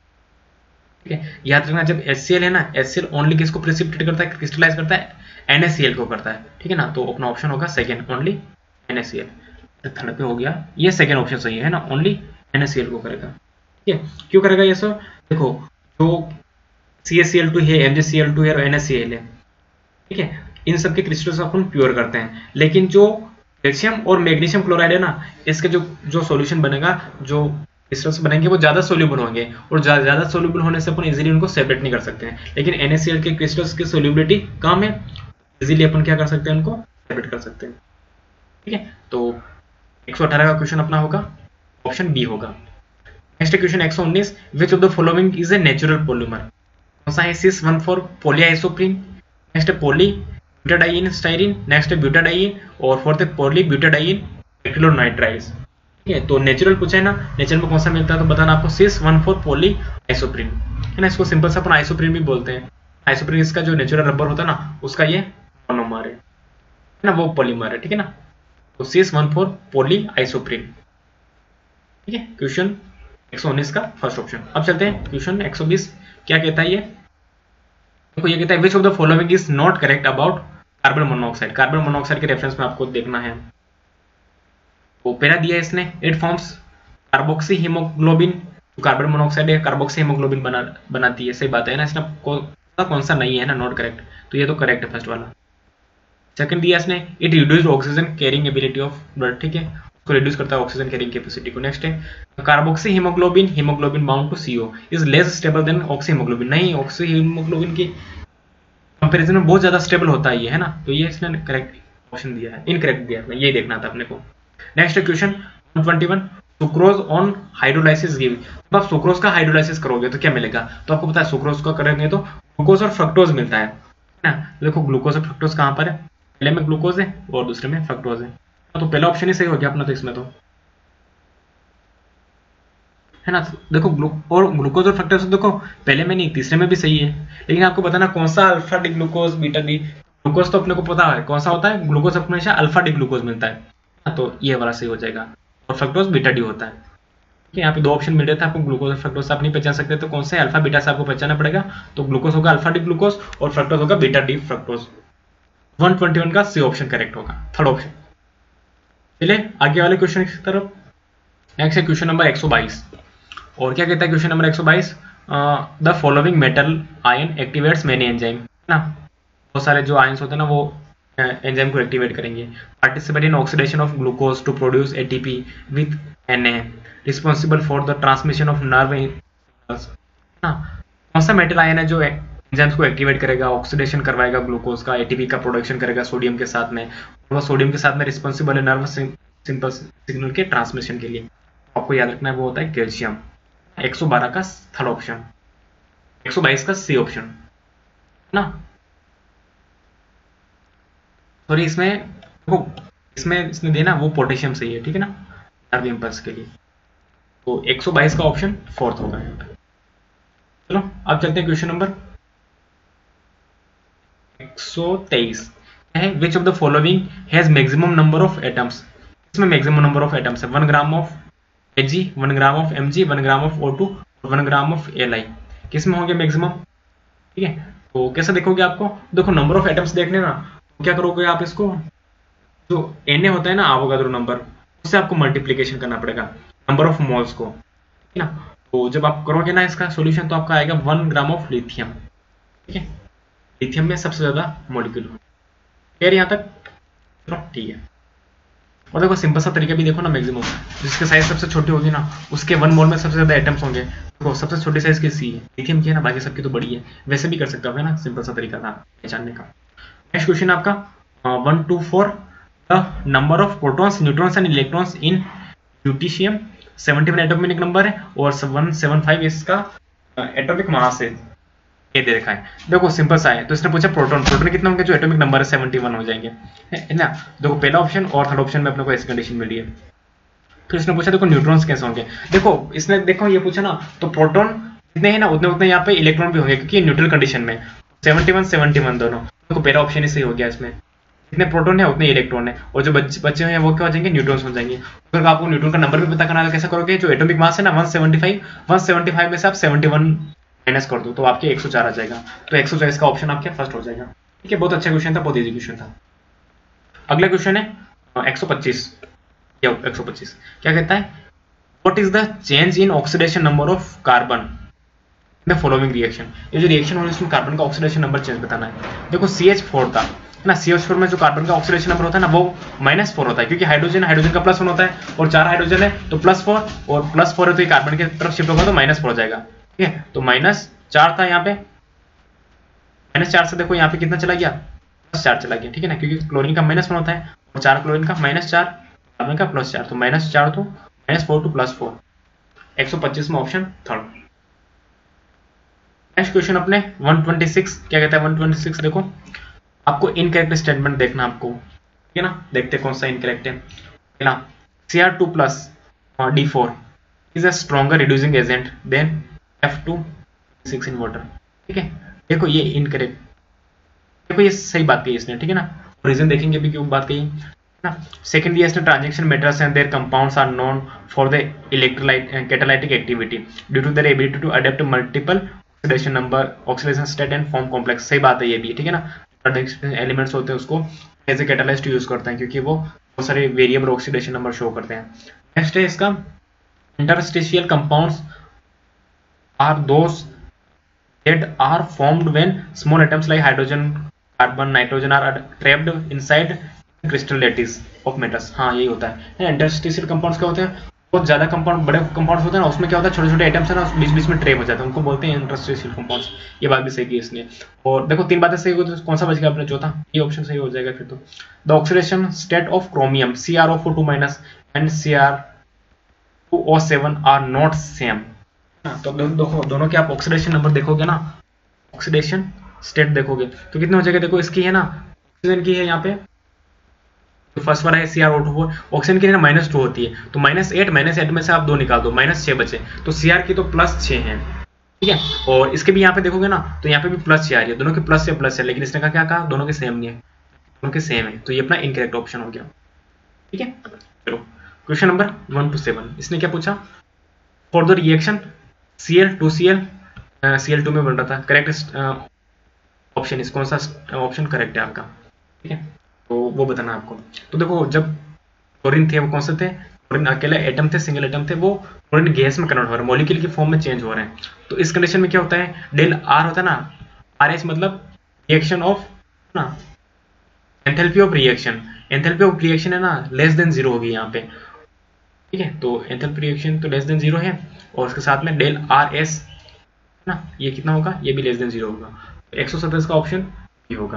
ठीक है। याद रखना जब एच सी एल है ना, एच सी एल ओनली किसको प्रेसिपिटेट करता है, क्रिस्टलाइज करता है, एन ए सी एल को करता है, ठीक है ना। तो अपना ऑप्शन होगा second, only N A C L. Third पे हो गया, ये सेकंड ऑप्शन सही है ना, only N A C L को करेगा, ठीक है। क्यों करेगा ये सर, देखो जो C S C L two है, M G C L two है और एन ए सी एल है, ठीक है, इन सब के क्रिस्टल्स अपन प्योर करते हैं, लेकिन जो कैल्शियम और मैग्नीशियम क्लोराइड है ना, इसके जो जो सॉल्यूशन बनेगा, जो क्रिस्टल्स बनेंगे वो ज्यादा सोल्यूबल होंगे, और ज्यादा सोल्यूबल होने से अपन इजीली उनको सेपरेट नहीं कर सकते हैं, लेकिन एन ए सी एल के क्रिस्टल्स की सोल्यूबिलिटी कम है, इजीली अपन क्या कर सकते हैं, उनको सेपरेट कर सकते हैं, ठीक है। तो एक सौ अठारह का क्वेश्चन अपना होगा ऑप्शन बी होगा। नेक्स्ट क्वेश्चन एक सौ उन्नीस, which of the following is a natural polymer, कौन सा है, cis one four polyisoprene, next है पॉली ब्यूटाडाइन स्टाइरिन, नेक्स्ट है ब्यूटाडाइन, और फोर्थ है पॉली ब्यूटाडाइन एक्रिलोनाइट्राइल, ठीक है। तो नेचुरल पूछा है ना, नेचुरल में कौन सा मिलता है, तो बताना आपको cis one four poly isoprene, है ना। इसको सिंपल से अपन आइसोप्रीन भी बोलते हैं, आइसोप्रीन इसका जो नेचुरल रबर होता है ना, उसका ये मोनोमर है ना, वो पॉलीमर है, ठीक है ना। तो cis one four poly isoprene, ठीक है। क्वेश्चन एक सौ उन्नीस का फर्स्ट ऑप्शन। अब चलते हैं क्वेश्चन एक सौ बीस, क्या कहता है ये, देखो ये कहता है which of the following is not correct about carbon monoxide. Carbon monoxide के रेफरेंस में आपको देखना है, तो पहला दिया है इसने, it forms carboxy haemoglobin, carbon monoxide है कार्बोक्सी हीमोग्लोबिन बना बनाती है, सही बात है ना। इसने कौन कौन सा नहीं है ना, नॉट करेक्ट, तो ये तो करेक्ट है फर्स्ट वाला। सेकंड दिया इसने, it reduce oxygen carrying ability of blood, ठीक है, उसको रिड्यूस करता है ऑक्सीजन कैरिंग कैपेसिटी को। नेक्स्ट है carboxy haemoglobin, haemoglobin bound to C O is less stable than oxy haemoglobin, नहीं, ऑक्सी हीमोग्लोबिन की कंपैरिजन में बहुत ज्यादा स्टेबल होता है ये, है ना। तो ये इसने करेक्ट ऑप्शन दिया है, इनकरेक्ट दिया है, ये देखना था अपने को। Next question one twenty one, sucrose on hydrolysis give, जब आप सुक्रोज का हाइड्रोलाइसिस करोगे तो क्या मिलेगा, तो आपको पता है सुक्रोज का करेंगे तो ग्लूकोज और फ्रक्टोज मिलता है ना। देखो ग्लूकोज और फ्रक्टोज कहाँ पर है, पहले में ग्लूकोज है और दूसरे में फ्रक्टोज है, तो पहला ऑप्शन ही सही हो गया अपना तो इसमें, तो है ना। देखो ग्लू और ग्लूकोज और फ्रक्टोज देखो पहले में नहीं तीसरे में भी सही है, लेकिन आपको बताना कौन सा alpha D glucose beta D, glucose तो अपने को पता है कौन सा होता है, ग्लूकोज हमेशा अल्फा डी ग्लूकोज मिलता है, तो ये वाला सही हो जाएगा, और फ्रक्टोज बीटा डी होता है, ठीक है। यहाँ पे दो ऑप्शन मिल रहे थे आपको, ग्लूकोज और फ्रक्टोज आप नहीं पहचान सकते, तो कौन से अल्फा बीटा से आपको पहचानना पड़ेगा, तो ग्लूकोज होगा अल्फा डी ग्लूकोज और फ्रक्टोज होगा beta D fructose. One twenty one का सी ऑप्शन करेक्ट होगा, थर्ड ऑप्शन। चलिए आगे वाले क्वेश्चन की तरफ। नेक्स्ट है क्वेश्चन नंबर एक सौ बाईस, और क्या कहता है क्वेश्चन नंबर एक सौ बाईस, the following metal ion activates many enzyme, है ना, बहुत सारे जो आयंस होते हैं ना वो एंजाइम को एक्टिवेट करेंगे। Participate in oxidation of glucose to produce ATP with N A, responsible for the transmission of nerve impulse. कौन सा मेटल आयन है जो एंजाइम्स को एक्टिवेट करेगा, ऑक्सीडेशन करवाएगा ग्लूकोज का, एटीपी का प्रोडक्शन करेगा सोडियम के साथ में, और वो सोडियम के साथ में रिस्पॉन्सिबल है नर्व सिंपल्स सिग्नल के ट्रांसमिशन के लिए। आपको याद रखना है वो होता है कैल्शियम। एक सौ बारह का थर्ड ऑप्शन, एक सौ बाईस का सी ऑप्शन, है ना। सॉरी इसमें वो इसमें इसने देना वो पोटेशियम सही है, ठीक है ना, नर्व इम्पल्स के लिए। तो एक सौ बाईस का ऑप्शन फोर्थ होगा यहाँ पे। चलो अब चलते हैं क्वेश्चन नंबर एक सौ तेईस है, which of the following has maximum number of atoms. इसमें मैक्सिमम नंबर ऑफ एटम्स है one gram of AG, one gram of MG, one gram of O two, one gram of L I. किस में होंगे maximum, ठीक है। तो कैसे देखोगे, आपको देखो नंबर ऑफ एटम्स देखने ना, तो क्या करोगे आप, इसको जो एन होता है ना अवोगाद्रो नंबर, उससे आपको मल्टीप्लीकेशन करना पड़ेगा नंबर ऑफ मोल्स को, ठीक है ना। तो जब आप करोगे ना इसका सॉल्यूशन तो आपका आएगा वन ग्राम ऑफ लिथियम, ठीक है। लिथियम में सबसे ज्यादा मॉलिक्यूल क्लियर यहाँ तक, चलो ठीक है। और देखो सिंपल सा तरीका भी देखो ना, मैक्सिमम जिसकी साइज सबसे छोटी होगी ना उसके वन मोल में सबसे ज्यादा एटम्स होंगे। देखो सबसे छोटी साइज की सी है, लिथियम की है ना, बाकी सबकी तो बड़ी है। वैसे भी कर सकते हो ना, सिंपल सा तरीका था पहचानने का। नेक्स्ट क्वेश्चन आपका one two four, the number of protons, neutrons and electrons in ड्यूटीशियम सेवेंटी वन एटॉमिक नंबर है और वन सेवन फाइव इसका एटॉमिक मास है, ये दे रखा है। देखो सिंपल सा है, तो इसने पूछा प्रोटॉन, प्रोटॉन कितना होंगे, जो एटॉमिक नंबर है सेवेंटी वन हो जाएंगे, है ना। देखो पहला ऑप्शन और थर्ड ऑप्शन में अपने को ऐसी कंडीशन मिली है। फिर इसने पूछा देखो न्यूट्रॉन्स कैसे होंगे, देखो इसने देखो ये पूछा ना, तो प्रोटॉन जितने हैं ना उतने उतने यहाँ पे इलेक्ट्रॉन भी होंगे, क्योंकि न्यूट्रल कंडीशन में सेवेंटी वन सेवेंटी वन दोनों। देखो पहला ऑप्शन ही सही हो गया, इसमें जितने प्रोटॉन है उतने इलेक्ट्रॉन है, और जो बच्चे हैं वो क्या हो जाएंगे, न्यूट्रॉन्स हो जाएंगे। अगर आपको न्यूट्रॉन का नंबर भी पता करना है, कैसा करोगे, जो एटॉमिक मास है ना one seventy five, one seventy five में से आप सेवेंटी वन माइनस कर दो तो आपके एक सौ चार आ जाएगा। तो एक सौ चार का ऑप्शन आपके फर्स्ट हो जाएगा, ठीक है। बहुत अच्छा क्वेश्चन था, बहुत इजी क्वेश्चन था। अगला क्वेश्चन है एक सौ पच्चीस, या एक सौ पच्चीस क्या कहता है, what is the change in oxidation number of carbon the following reaction. ये जो रिएक्शन हो रही है उसमें कार्बन का ऑक्सीडेशन नंबर चेंज बताना है। देखो सी एच फोर था ना, सी एच फोर में जो कार्बन का ऑक्सीडेशन नंबर होता है ना वो माइनस फोर होता है, क्योंकि हाइड्रोजन हाइड्रोजन का प्लस वन होता है और चार हाइड्रोजन है तो प्लस फोर, और प्लस फोर है तो ये कार्बन की तरफ शिफ्ट होगा तो माइनस फोर हो जाएगा, ठीक है। तो माइनस चार था यहाँ पे, माइनस चार से देखो यहाँ पे कितना चला गया, प्लस चार चला गया, ठीक है ना, क्योंकि क्लोरीन का माइनस वन होता है और चार क्लोरीन का माइनस चार, कार्बन का प्लस चार, तो माइनस चार तो minus four to plus four, एक सौ पच्चीस में ऑप्शन थर्ड। नेक्स्ट क्वेश्चन अपने वन ट्वेंटी सिक्स क्या कहता है, वन ट्वेंटी सिक्स देखो आपको इनकरेक्ट स्टेटमेंट देखना आपको, ठीक है ना। देखते कौन सा इनकरेक्ट है, ना C R two plus D four is a stronger reducing agent than F two six in water, ठीक है। देखो ये इनकरेक्ट, देखो ये सही बात कही इसने, ठीक है ना। रीजन देखेंगे भी क्यों बात कही ना। सेकंड दिया इसने, transition metals and their compounds are known for the electrolyte catalytic activity due to their ability to adopt multiple oxidation number oxidation state and form complex. सही बात है ये भी, ठीक है ना। एलिमेंट्स होते हैं उसको एज ए कैटालाइस्ट यूज करते हैं, क्योंकि वो बहुत सारे वेरिएबल ऑक्सीडेशन नंबर शो करते हैं। नेक्स्ट है इसका, interstitial compounds are those that are formed when small atoms like hydrogen, carbon, nitrogen are trapped inside crystal lattice of metals। हाँ यही होता है। इंटरस्टिशियल कंपाउंड्स क्या होते हैं, बहुत ज्यादा कंपाउंड बड़े कंपाउंड्स होते हैं ना, उसमें क्या होता है छोटे छोटे आइटम्स है ना बीच बीच में ट्रैप हो जाते हैं, उनको बोलते हैं इंटरस्टिशियल कंपाउंड्स। ये बात भी सही की इसने। और देखो तीन बातें सही हो तो कौन सा बच गया अपने चौथा, ये ऑप्शन सही हो जाएगा फिर तो। The oxidation state of chromium C R O four two minus and C R two O seven are not same. तो देखो दोनों के आप ऑक्सीडेशन नंबर देखोगे ना, ऑक्सीडेशन स्टेट देखोगे तो कितने हो जाएगा, देखो इसकी है ना ऑक्सीजन की है यहाँ पे, तो फर्स्ट वाला है C R O two four, oxygen की है ना माइनस टू होती है, तो माइनस एट माइनस एट में से आप दो निकाल दो, माइनस छः बचे, तो सी आर की तो प्लस छः है, ठीक है। और इसके भी यहाँ पे देखोगे ना तो यहाँ पे भी प्लस छः आ रही है, दोनों के प्लस से प्लस है, लेकिन इसने कहा क्या कहा, दोनों के सेम नहीं है, दोनों के सेम है, तो ये अपना इनकरेक्ट ऑप्शन हो गया, ठीक है। चलो question number one two seven, इसने क्या पूछा, for the reaction C L two C L C L two में बन रहा था, करेक्ट ऑप्शन इस कौन सा ऑप्शन करेक्ट है आपका, ठीक है। तो वो बताना आपको। तो देखो जब क्लोरीन थे वो कौन से थे, क्लोरीन अकेले एटम थे, सिंगल एटम थे, वो क्लोरीन गैस में कन्वर्ट हो रहे हैं, मॉलिक्यूल की फॉर्म में चेंज हो रहे हैं। तो इस कंडीशन में क्या होता है, डेल आर होता है ना, आर एस मतलब रिएक्शन ऑफ ना enthalpy of reaction, enthalpy of reaction है ना लेस देन जीरो होगी यहाँ पे, ठीक है। तो एंथैल्पी रिएक्शन तो लेस देन जीरो है, और उसके साथ में डेल आर एस ना ये कितना होगा, ये भी लेस देन जीरो होगा। तो एक सौ सत्ताईस का ऑप्शन ये होगा।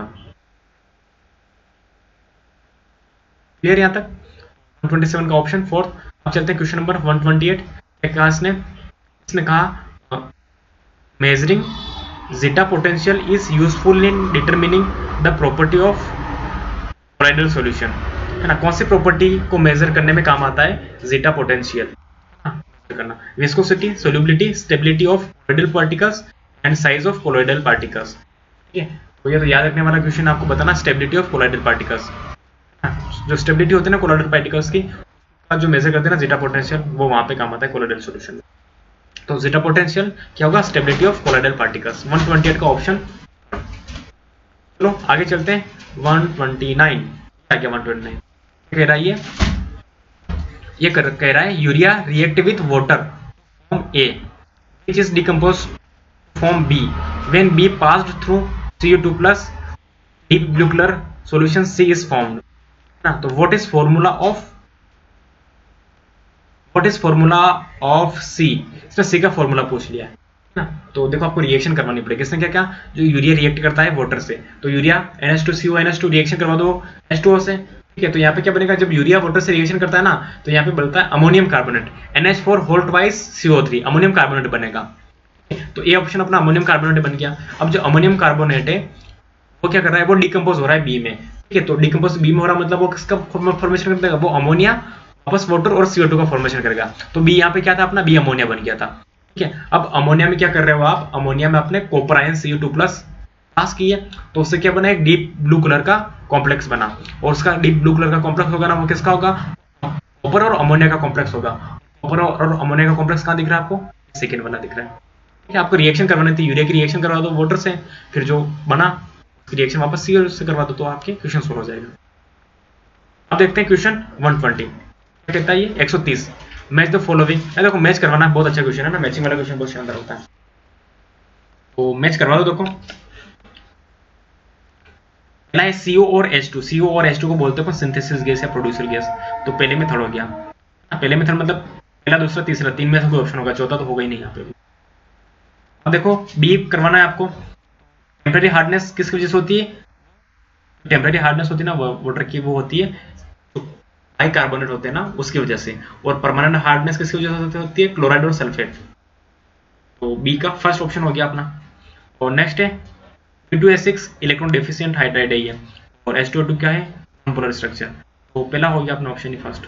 क्लियर यहाँ तक, एक सौ सत्ताईस का ऑप्शन फोर्थ। अब चलते हैं क्वेश्चन नंबर एक सौ अट्ठाईस। कहा इसने इसने कहा measuring zeta potential is useful in determining the property of colloidal solution, है ना। कौन सी प्रॉपर्टी को मेजर करने में काम आता है, जीटा पोटेंशियल करना, viscosity, solubility, stability of colloidal particles and size of colloidal particles, ठीक है। तो ये तो याद रखने वाला क्वेश्चन आपको बताना, स्टेबिलिटी ऑफ कोलाइडल पार्टिकल्स, जो स्टेबिलिटी होती है ना कोलाइडल पार्टिकल्स की, जो मेजर करते हैं ना जीटा पोटेंशियल, वो वहां पे काम आता है कोलाइडल सॉल्यूशन में। तो जीटा पोटेंशियल क्या होगा, स्टेबिलिटी ऑफ कोलाइडल पार्टिकल्स। एक सौ अट्ठाईस का ऑप्शन। चलो आगे चलते हैं, एक सौ उनतीस क्या क्या एक सौ उनतीस कह रहा है, ये ये कर, कह रहा है urea react with water form A which is decompose form B when B passed through C O two plus deep blue colour solution C is formed ना। तो what is formula of what is formula of C, इसने C का formula पूछ लिया है ना। तो देखो आपको रिएक्शन करवानी पड़ेगी। इसने क्या क्या, जो यूरिया रिएक्ट करता है वाटर से, तो urea N H two C O N H two reaction करवा दो एच टू ओ से, ठीक है। तो यहाँ पे क्या बनेगा, जब यूरिया वाटर से रिएक्शन करता है ना, तो यहाँ पे बनता है ammonium carbonate, N H four whole twice C O three, ammonium carbonate बनेगा। तो ये ऑप्शन अपना अमोनियम कार्बोनेट बन गया। अब जो अमोनियम कार्बोनेट है वो क्या कर रहा है, वो डिकम्पोज हो रहा है बी में, ठीक है। तो डिकम्पोज बी में हो रहा मतलब वो किसका फॉर्मेशन कर देगा, वो अमोनिया वापस वाटर और सी ओ टू का फॉर्मेशन करेगा। तो बी यहाँ पे क्या था अपना, बी अमोनिया बन गया था, ठीक है। अब अमोनिया में क्या कर रहे हो आप, अमोनिया में आपने copper ion C O two plus pass किया, तो उससे क्या बना, एक डीप ब्लू कलर का कॉम्प्लेक्स बना, और उसका डीप ब्लू कलर का कॉम्प्लेक्स होगा ना, वो किसका होगा, कॉपर और अमोनिया का कॉम्प्लेक्स होगा। कॉपर और अमोनिया का कॉम्प्लेक्स कहाँ दिख रहा है आपको, सेकेंड वाला दिख रहा है, ठीक है। आपको रिएक्शन करवानी थी, यूरिया की रिएक्शन करवा दो वाटर से, फिर जो बना रिएक्शन वापस सी से करवा दो, तो आपके क्वेश्चन सोल्व हो जाएगा। अब देखते हैं क्वेश्चन एक सौ बीस क्या कहता है, ये एक सौ तीस मैच द फॉलोइंग। देखो मैच करवाना बहुत अच्छा क्वेश्चन है ना, मैचिंग वाला क्वेश्चन बहुत शानदार होता है, तो मैच करवा दो। देखो पहला है सी ओ और एच टू, सी ओ और एच टू को बोलते हैं सिंथेसिस गैस या प्रोड्यूसर गैस। तो पहले मेथड हो गया, पहले मेथड मतलब पहला दूसरा तीसरा, तीन में से कोई ऑप्शन होगा, चौथा तो होगा ही नहीं यहाँ पे। अब देखो बी करवाना है आपको, टेम्परेरी हार्डनेस किसकी वजह से होती है, टेम्परेरी हार्डनेस होती है ना वाटर की, वो होती है हाई कार्बोनेट होते हैं ना उसकी वजह से, और परमानेंट हार्डनेस किसकी वजह से होती है, क्लोराइड और सल्फेट। तो बी का फर्स्ट ऑप्शन हो गया अपना। और नेक्स्ट है P two S six electron deficient hydride है ये, और एच टू ओ टू क्या है, नॉनपोलर स्ट्रक्चर। तो पहला हो गया अपना ऑप्शन ही फर्स्ट,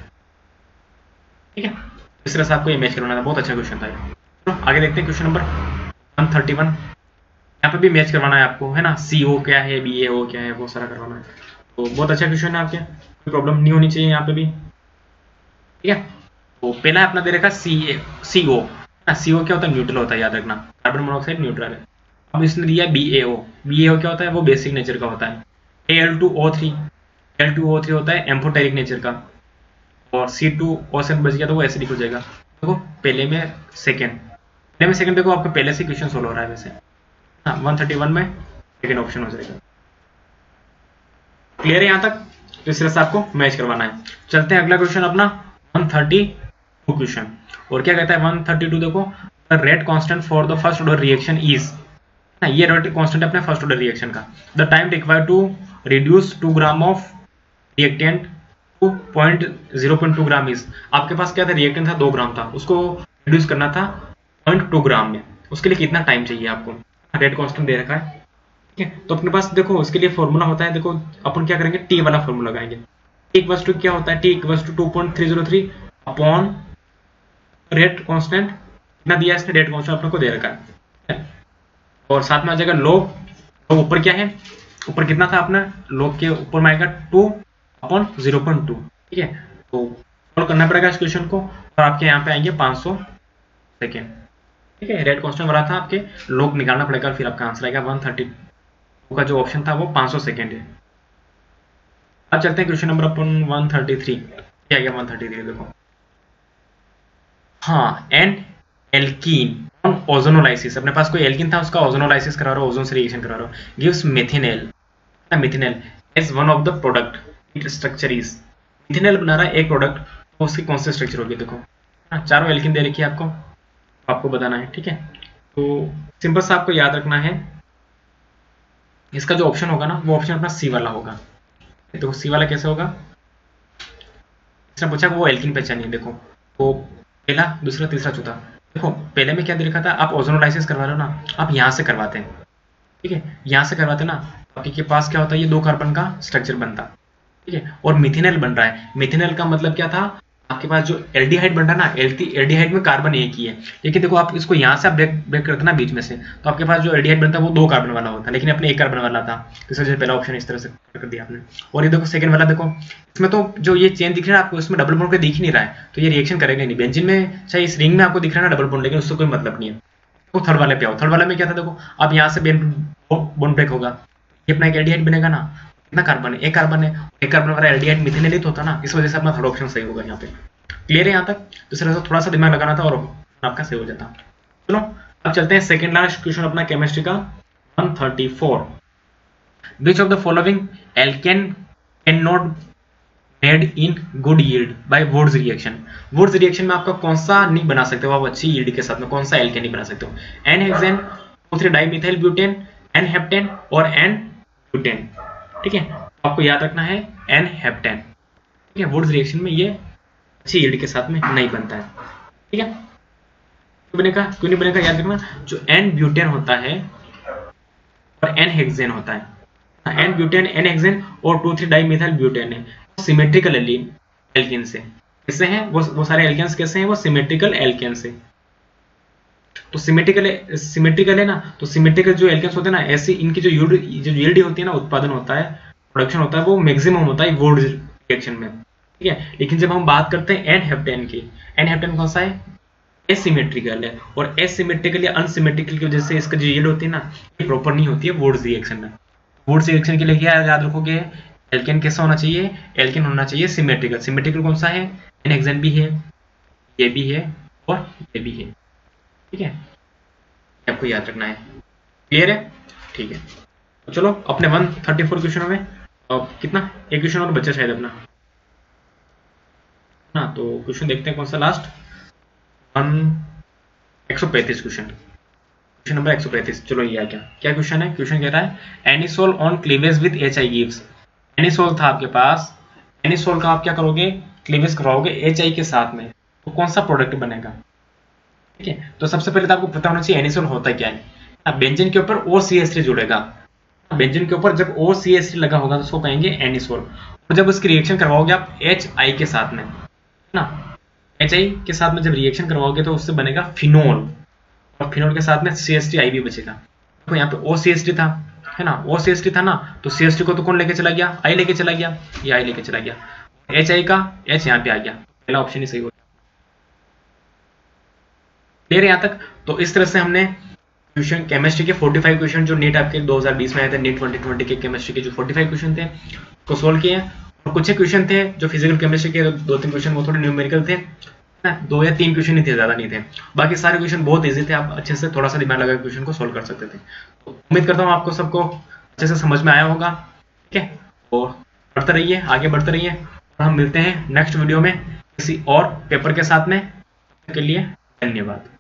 ठीक है। इस तरह से आपको ये मैच करवाना था, बहुत अच्छा क्वेश्चन था। तो आगे देखते हैं क्वेश्चन नंबर एक सौ इकतीस। यहाँ पे भी मैच करवाना है आपको, है ना, सी ओ क्या है, बी ए ओ क्या है, वो सारा करवाना है। तो बहुत अच्छा क्वेश्चन है आपके, कोई प्रॉब्लम नहीं होनी चाहिए यहाँ पे भी, ठीक है। तो पहला अपना दे रखा सी ए सी ओ, सी ओ क्या होता है, न्यूट्रल होता है, याद रखना, कार्बन मोनोऑक्साइड न्यूट्रल है। अब इसने दिया बी ए ओ, बी ए ओ क्या होता है, वो बेसिक नेचर का होता है। A L two O three, L two O three होता है एम्फोटेरिक नेचर का, और सी टू ओ से बच गया तो वो एसिडिक हो जाएगा। देखो पहले में सेकेंड, पहले में सेकेंड देखो आपका पहले से क्वेश्चन सोल्व हो रहा है वैसे, हाँ एक सौ इकतीस में सेकेंड ऑप्शन हो जाएगा। क्लियर है यहाँ तक, तो इस तरह से आपको मैच करवाना है। चलते हैं अगला क्वेश्चन अपना एक सौ बत्तीस क्वेश्चन, और क्या कहता है एक सौ बत्तीस देखो, the rate constant for the first order reaction is, ना ये रेट कांस्टेंट है अपने फर्स्ट ऑर्डर रिएक्शन का। The time required to reduce two gram of reactant to point zero point two gram is, आपके पास क्या था, रिएक्टेंट था दो ग्राम था, उसको रिड्यूस करना था पॉइंट टू ग्राम में, उसके लिए कितना टाइम चाहिए आपको, रेट कांस्टेंट दे रखा है, ठीक है। तो अपने पास देखो उसके लिए फॉर्मूला होता है, देखो अपन क्या करेंगे, टी वाला फॉर्मूला लगाएंगे। टी इक्वल्स टू क्या होता है, T equals to two point three zero three upon rate constant, कितना दिया इसने, रेट कांस्टेंट अपने को दे रखा है, और साथ में आ जाएगा लॉग, लॉग ऊपर क्या है, ऊपर कितना था अपना, लॉग के ऊपर में आएगा two upon zero point two, ठीक है। तो सॉल्व करना पड़ेगा इस क्वेश्चन को, और आपके यहाँ पे आएंगे पाँच सौ सेकेंड, ठीक है। रेट कांस्टेंट बना था, आपके लॉग निकालना पड़ेगा, फिर आपका आंसर आएगा एक सौ तीस का जो ऑप्शन था वो पाँच सौ सेकेंड है। अब चलते हैं क्वेश्चन नंबर अपन एक सौ तैंतीस, क्या गया एक सौ तैंतीस देखो, हाँ, एन एल्कीन ऑन ओजोनोलाइसिस, अपने पास कोई एल्कीन था, उसका ओजोनोलाइसिस करा रहा हो, ओजोन से रिएक्शन करा रहा हो, gives methanol methanol as one of the product, it structure is, methanol बना रहा है एक प्रोडक्ट, तो उसकी कौन सी स्ट्रक्चर होगी, देखो हाँ, चारों एल्कीन दे रखी है आपको, आपको बताना है, ठीक है। तो सिंपल सा आपको याद रखना है, इसका जो ऑप्शन होगा ना, वो ऑप्शन अपना सी वाला होगा। देखो सी वाला कैसे होगा, इसने पूछा वो एल्कीन पहचानी है, देखो तो पहला, दूसरा, तीसरा, चौथा, देखो पहले में क्या दे रखा था, आप ओजोनोलाइसिस करवा रहे हो ना, आप यहाँ से करवाते हैं, ठीक है, यहाँ से करवाते ना, आपके पास क्या होता है, ये दो कार्बन का स्ट्रक्चर बनता, ठीक है, और मिथेनॉल बन रहा है। मिथेनॉल का मतलब क्या था, आपके पास जो एल्डिहाइड बन रहा है ना, एल्डिहाइड में कार्बन एक ही है, लेकिन देखो आप इसको यहाँ से ब्रेक ब्रेक करते ना बीच में से, तो आपके पास जो एल्डिहाइड बनता है वो दो कार्बन वाला होता है, लेकिन अपने एक कार्बन वाला था, तो इसलिए पहला ऑप्शन इस तरह से कर दिया आपने। और ये देखो सेकंड वाला, देखो इसमें तो जो ये चेन दिख रहा है आपको, इसमें डबल बॉन्ड के दिख ही नहीं रहा है, तो ये रिएक्शन करेगा नहीं। बेंजीन में चाहे इस रिंग में आपको दिख रहा है ना डबल बॉन्ड, लेकिन उससे कोई मतलब नहीं है। तो थर्ड वाले पे आओ, थर्ड वाले में क्या था, देखो अब यहाँ से बॉन्ड ब्रेक होगा, ये अपना एक एल्डिहाइड बनेगा ना, कितना कार्बन है, एक कार्बन है, एक कार्बन वाला एल्डिहाइड मिथेनॉल ही तो होता ना, इस वजह से अपना थर्ड ऑप्शन सही होगा यहाँ पे। क्लियर है यहाँ तक, दूसरे से थोड़ा सा दिमाग लगाना था और आपका सही हो जाता। चलो अब चलते हैं सेकंड लास्ट क्वेश्चन अपना केमिस्ट्री का one thirty four. Which of the following alkane can not made in good yield by Wurtz reaction. Wurtz reaction में आपका कौन सा नहीं बना सकते हो आप अच्छी यील्ड के साथ में, कौन सा एल्केन नहीं बना सकते हो, N hexane, two three dimethyl butane, N heptane और एन ब्यूटेन, ठीक है, आपको याद रखना है एन हेप्टेन, ठीक है, वुड्स रिएक्शन में ये अच्छी यील्ड के साथ में नहीं बनता है, ठीक है। क्यों बनेगा, क्यों नहीं बनेगा, याद रखना, जो एन ब्यूटेन होता है और एन हेक्सेन होता है, एन ब्यूटेन, एन हेक्सेन और टू थ्री डाइमिथाइल ब्यूटेन है, सिमेट्रिकल एल्केन से, किससे हैं वो वो सारे एल्केन्स कैसे हैं, वो सिमेट्रिकल एल्केन से। तो सिमेट्रिकल सिमेट्रिकल है ना, तो सिमेट्रिकल जो एल्केन्स होते हैं ना, ऐसे इनकी जो यील्ड जो यील्ड होती है ना, उत्पादन होता है, प्रोडक्शन होता है, वो मैक्सिमम होता है वुड्स रिएक्शन में, ठीक है। लेकिन जब हम बात करते हैं एन हेप्टेन की, एन हेप्टेन कौन सा है, एसिमेट्रिकल है, और एसिमेट्रिकल या अनसिमेट्रिकल की वजह से इसका जो यील्ड होती है ना, ये प्रॉपर नहीं होती है वुड्स रिएक्शन में। वुड्स रिएक्शन के लिए क्या याद रखोगे, एल्केन कैसा होना चाहिए, एल्केन होना चाहिए सिमेट्रिकल। सिमेट्रिकल कौन सा है, एन हेक्सेन भी है, ये भी है और ये भी है, ठीक है, आपको याद रखना है। क्लियर है, ठीक है। तो चलो अपने वन थर्टी फोर क्वेश्चनों में अब कितना, एक क्वेश्चन और बचा शायद अपना ना, तो क्वेश्चन देखते हैं कौन सा लास्ट, वन एक सौ पैंतीस क्वेश्चन, क्वेश्चन नंबर एक सौ पैंतीस। चलो ये क्या क्या क्वेश्चन है, क्वेश्चन कह रहा है anisole on cleavage with H I gives. Anisole था आपके पास, एनिसोल का आप क्या करोगे, क्लीवेज करवाओगे एच आई के साथ में, तो कौन सा प्रोडक्ट बनेगा, ठीक है। तो सबसे पहले तो आपको पता होना चाहिए एनिसोल होता क्या है। अब बेंजीन के ऊपर ओ सी एस थ्री जुड़ेगा, बेंजीन के ऊपर जब ओ सी एस थ्री लगा होगा तो उसको कहेंगे एनिसोल, और जब उसकी रिएक्शन करवाओगे आप एच आई के साथ में ना, एच आई के साथ में जब रिएक्शन करवाओगे तो उससे बनेगा फिनोल, और फिनोल के साथ में सी एस टी आई भी बचेगा। देखो यहाँ पे ओ सी एस टी था, है ना, ओ सी एस टी था ना, तो सी एस टी को तो कौन लेके चला गया, आई लेके चला गया, ये आई लेके चला गया, एच आई का एच यहाँ पे आ गया, पहला ऑप्शन ही सही हो गया। क्लियर है यहाँ तक। तो इस तरह से हमने क्वेश्चन केमिस्ट्री के पैंतालीस क्वेश्चन जो नीट आपके दो हज़ार बीस में आए थे, नीट ट्वेंटी ट्वेंटी के केमिस्ट्री के जो पैंतालीस क्वेश्चन थे उसको सोल्व किए, और कुछ क्वेश्चन थे जो फिजिकल केमिस्ट्री के दो तीन क्वेश्चन वो थोड़े न्यूमेरिकल थे, दो या तीन क्वेश्चन ही थे, ज्यादा नहीं थे, बाकी सारे क्वेश्चन बहुत इजी थे, आप अच्छे से थोड़ा सा दिमाग लगा क्वेश्चन को सोल्व कर सकते थे। तो उम्मीद करता हूँ आपको सबको अच्छे से समझ में आया होगा, ठीक है, और बढ़ते रहिए, आगे बढ़ते रहिए, और हम मिलते हैं नेक्स्ट वीडियो में किसी और पेपर के साथ में। के लिए धन्यवाद।